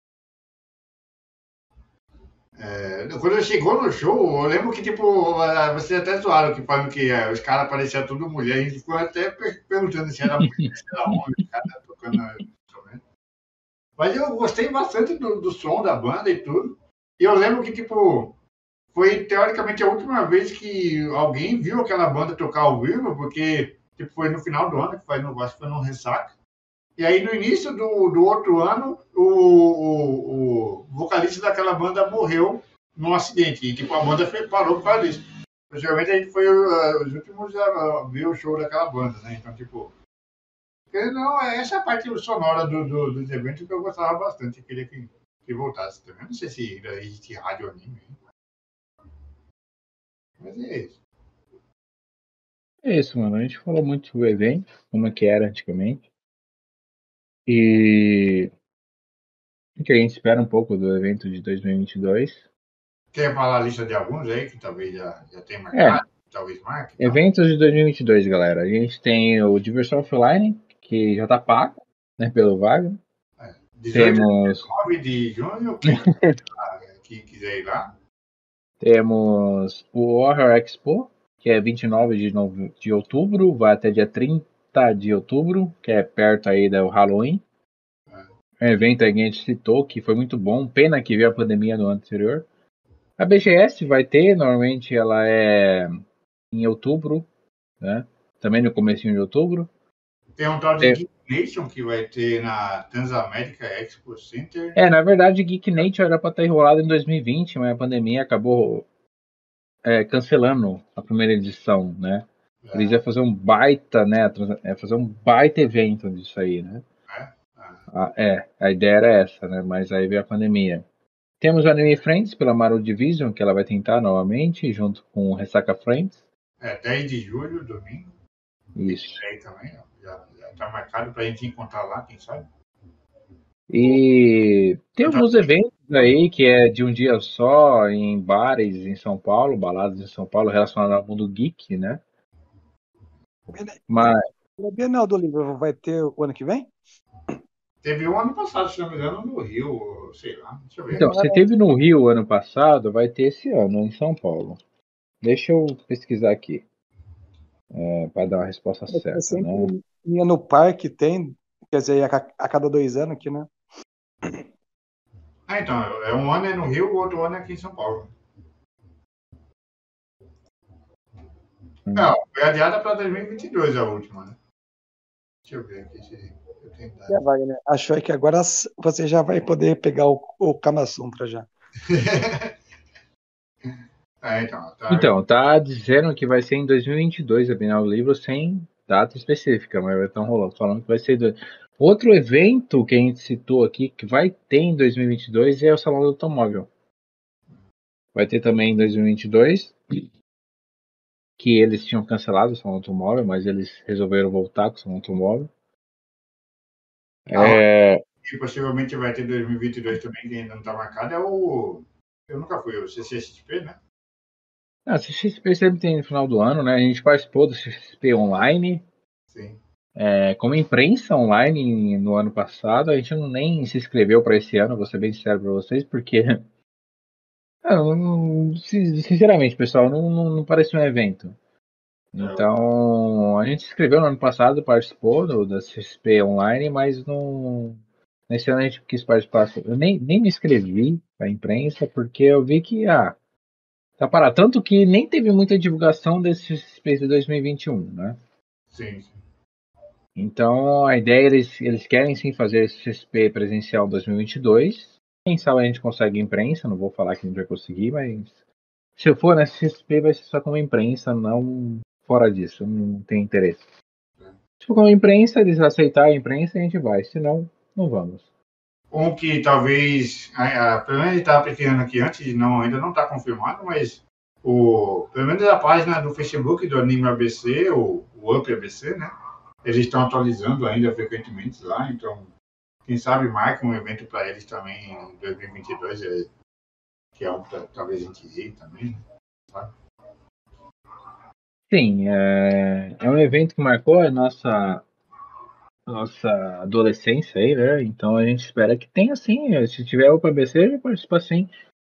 é, quando chegou no show, eu lembro que, tipo, ah, vocês até zoaram que falando que é, os caras pareciam tudo mulher. A gente ficou até per- perguntando se era mulher, se era homem, os caras tocando instrumento. Mas eu gostei bastante do, do som da banda e tudo. E eu lembro que, tipo, foi teoricamente a última vez que alguém viu aquela banda tocar ao vivo, porque tipo, foi no final do ano, que foi no, acho que foi no Ressaca. E aí, no início do, do outro ano, o, o, o vocalista daquela banda morreu num acidente. E tipo, a banda foi, parou por causa disso. Geralmente a gente foi uh, os últimos a uh, ver o show daquela banda, né? Então, tipo, não, essa é a parte sonora do, do, dos eventos que eu gostava bastante. Eu queria que, que voltasse também. Não sei se ainda existe rádio anime, mas é isso. É isso, mano. A gente falou muito sobre o evento, como é que era antigamente. E o que a gente espera um pouco do evento de dois mil e vinte e dois? Quer falar a lista de alguns aí que talvez já, já tenha É, marcado, talvez marque? Então. eventos de dois mil e vinte e dois, galera. A gente tem o Diversão Offline, que já tá pago, né, pelo Wagner. É, dezoito Temos, e nove de junho, quem, quem quiser ir lá. temos o Horror Expo, que é vinte e nove de, nove de outubro, vai até dia trinta de outubro, que é perto aí do Halloween. É um evento aí que a gente citou, que foi muito bom. Pena que veio a pandemia no ano anterior. A B G S vai ter, normalmente ela é em outubro, né? Também no comecinho de outubro. Tem um tal de É, Geek Nation que vai ter na Transamérica Expo Center. é, na verdade, Geek Nature era para estar enrolado em dois mil e vinte, mas a pandemia acabou é, cancelando a primeira edição, né? Eles iam fazer um baita, né? trans- é, fazer um baita evento disso aí, né? É? Ah, Ah, é, a ideia era essa, né? Mas aí veio a pandemia. Temos o Anime Friends pela Marvel Division, que ela vai tentar novamente, junto com o Ressaca Friends. é dez de julho, domingo. Isso. Aí também, ó, já está marcado para a gente encontrar lá, quem sabe. E tem alguns eventos aí que é de um dia só, em bares em São Paulo, baladas em São Paulo, relacionados ao mundo geek, né? Mas, A Bienal do Livro vai ter o ano que vem? Teve um ano passado, se não me engano, no Rio, sei lá, deixa eu ver. então, você teve no Rio ano passado, vai ter esse ano em São Paulo. Deixa eu pesquisar aqui, é, para dar uma resposta Eu certa, sempre né? ia no parque, tem, quer dizer, a, ca- a cada dois anos aqui, né? Ah, então, é um ano é no Rio, o outro ano é aqui em São Paulo. Hum. Não, foi adiada para dois mil e vinte e dois a última, né? Deixa eu ver aqui se eu tenho Já dado. vai, né? Achou que agora s- você já vai poder pegar o, o Kama Sutra já. É, então, tá. Então, tá dizendo que vai ser em dois mil e vinte e dois a Bienal do Livro sem data específica, mas vai estar rolando, falando que vai ser. do- Outro evento que a gente citou aqui, que vai ter em dois mil e vinte e dois, é o Salão do Automóvel. Vai ter também em dois mil e vinte e dois, que eles tinham cancelado o Salão do Automóvel, mas eles resolveram voltar com o Salão do Automóvel. Ah, É, que possivelmente vai ter dois mil e vinte e dois também, que ainda não está marcado, é o. Eu nunca fui, o C C X P, né? a C X P sempre tem no final do ano, né? A gente participou do C X P online, Sim. é, como imprensa online no ano passado. A gente não nem se inscreveu para esse ano, vou ser bem sincero para vocês, porque, ah, não- não- sin- sinceramente, pessoal, não, não, não parece um evento. Então, a gente se inscreveu no ano passado, participou do, da C X P online, mas não, nesse ano a gente quis participar. Eu nem, nem me inscrevi para a imprensa, porque eu vi que, ah, tá parado. Tanto que nem teve muita divulgação desse C X P de dois mil e vinte e um, né? Sim, sim. Então, a ideia, eles, eles querem sim fazer esse C X P presencial dois mil e vinte e dois. Quem sabe a gente consegue imprensa, não vou falar que a gente vai conseguir, mas se eu for nessa C X P vai ser só como imprensa, não fora disso, não tem interesse. Se for como imprensa, eles aceitarem a imprensa, a gente vai, senão, não vamos. Um que talvez, a, a, pelo menos ele estava pesquisando aqui antes, não, ainda não está confirmado, mas o, pelo menos a página do Facebook do Anime A B C, o, o Up A B C, né? Eles estão atualizando ainda frequentemente lá, então quem sabe marca um evento para eles também em dois mil e vinte e dois, é, que é algo que talvez a gente ri também, sabe? Sim, é, é um evento que marcou a nossa, nossa adolescência aí, né? Então a gente espera que tenha sim. Se tiver o P B C, já participa sim.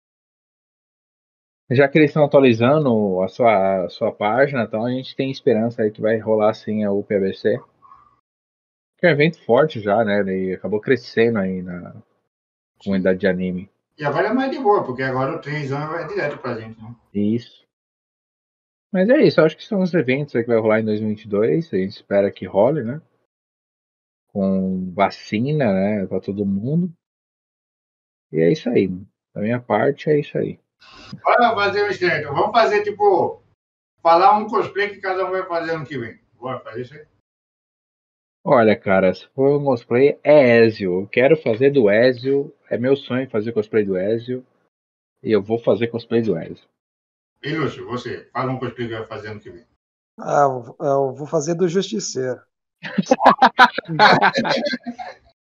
Já que eles estão atualizando a sua, a sua página, então a gente tem esperança aí que vai rolar sim a U P A B C. Que é um evento forte já, né? Ele acabou crescendo aí na comunidade de anime. E agora é mais de boa, porque agora o três anos vai direto pra gente, né? Isso. Mas é isso, eu acho que são os eventos aí que vai rolar em dois mil e vinte e dois. A gente espera que role, né? Com vacina, né? Pra todo mundo. E é isso aí. Da minha parte, é isso aí. Bora fazer um esquema. Vamos fazer, tipo, falar um cosplay que cada um vai fazer ano que vem. Bora fazer isso aí? Olha, cara, se for um cosplay, é Ezio. Eu quero fazer do Ezio. É meu sonho fazer cosplay do Ezio. E eu vou fazer cosplay do Ezio. E Lúcio, você, fala um cosplay que vai fazer ano que vem. Ah, eu, eu vou fazer do Justiceiro.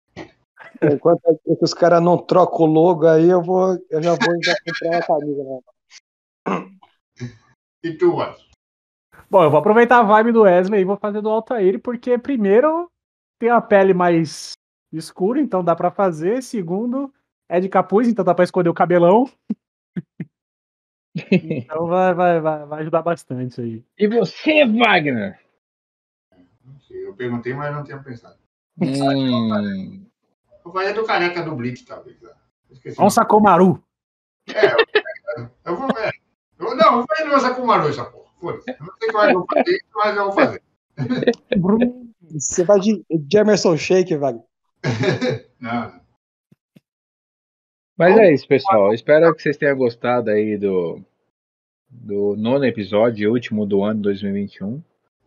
Enquanto é que os caras não trocam o logo aí, eu, vou, eu já vou já comprar uma camisa. Né? E tu, Watson? Bom, eu vou aproveitar a vibe do Wesley e vou fazer do Altair, porque primeiro tem a pele mais escura, então dá pra fazer. Segundo, é de capuz, então dá pra esconder o cabelão. Então vai, vai, vai, vai ajudar bastante aí. E você, Wagner? Não sei, eu perguntei, mas não tinha pensado. Hum. Eu falei do careca do Blitz, talvez. Esqueci. Onça Komaru. É, eu, eu vou ver. Eu, não, eu vou no Onça Komaru, essa porra. Foda-se. Eu não sei como é que eu vou fazer isso, mas eu vou fazer. Você vai de, de Emerson Shake, Wagner. Não, não. Mas é isso, pessoal. Espero que vocês tenham gostado aí do, do nono episódio, último do ano dois mil e vinte e um.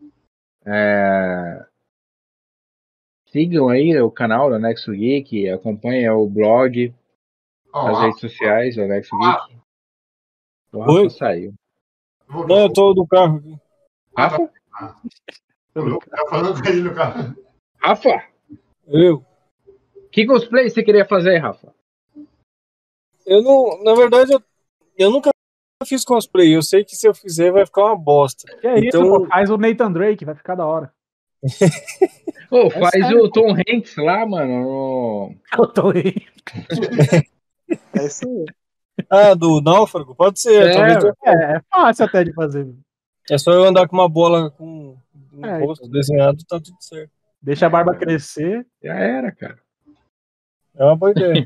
É... Sigam aí o canal do Anexo Geek, acompanhem o blog, Ó, as Rafa, redes sociais do Anexo Geek. O Rafa Oi? saiu. voltou. Não, eu tô no carro aqui. Rafa? Tá falando com ele no carro. Rafa? Eu? Que cosplay você queria fazer, Rafa? Eu não. Na verdade, eu, eu nunca fiz cosplay. Eu sei que se eu fizer vai ficar uma bosta. Que é Então- isso, pô, faz o Nathan Drake, vai ficar da hora. Pô, faz sério, o Tom Hanks lá, mano. no- Eu tô aí. É isso aí. Ah, do náufrago? Pode ser. É, talvez eu- É, é fácil até de fazer. É só eu andar com uma bola com um É, rosto desenhado, tá tudo certo. Deixa a barba crescer. Já era, cara. É uma boa ideia.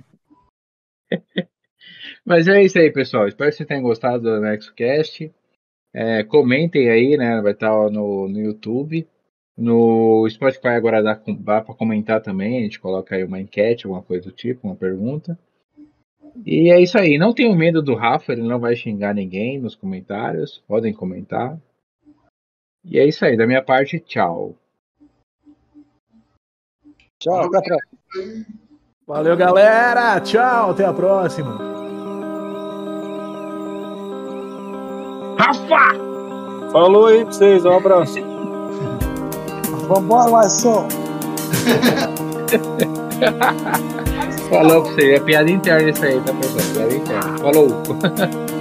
Mas é isso aí, pessoal. Espero que vocês tenham gostado do NexoCast. É, comentem aí, né? Vai estar no, no YouTube. No Spotify agora dá, dá para comentar também. A gente coloca aí uma enquete, alguma coisa do tipo, uma pergunta. E é isso aí. Não tenham medo do Rafa, ele não vai xingar ninguém nos comentários. Podem comentar. E é isso aí. Da minha parte, tchau. Tchau, até a próxima. Valeu, galera. Tchau, até a próxima. Rafa! Falou aí pra vocês, um abraço. Vambora, Watson. Falou pra você. É piada interna isso aí, tá, pessoal? Piada interna. Falou!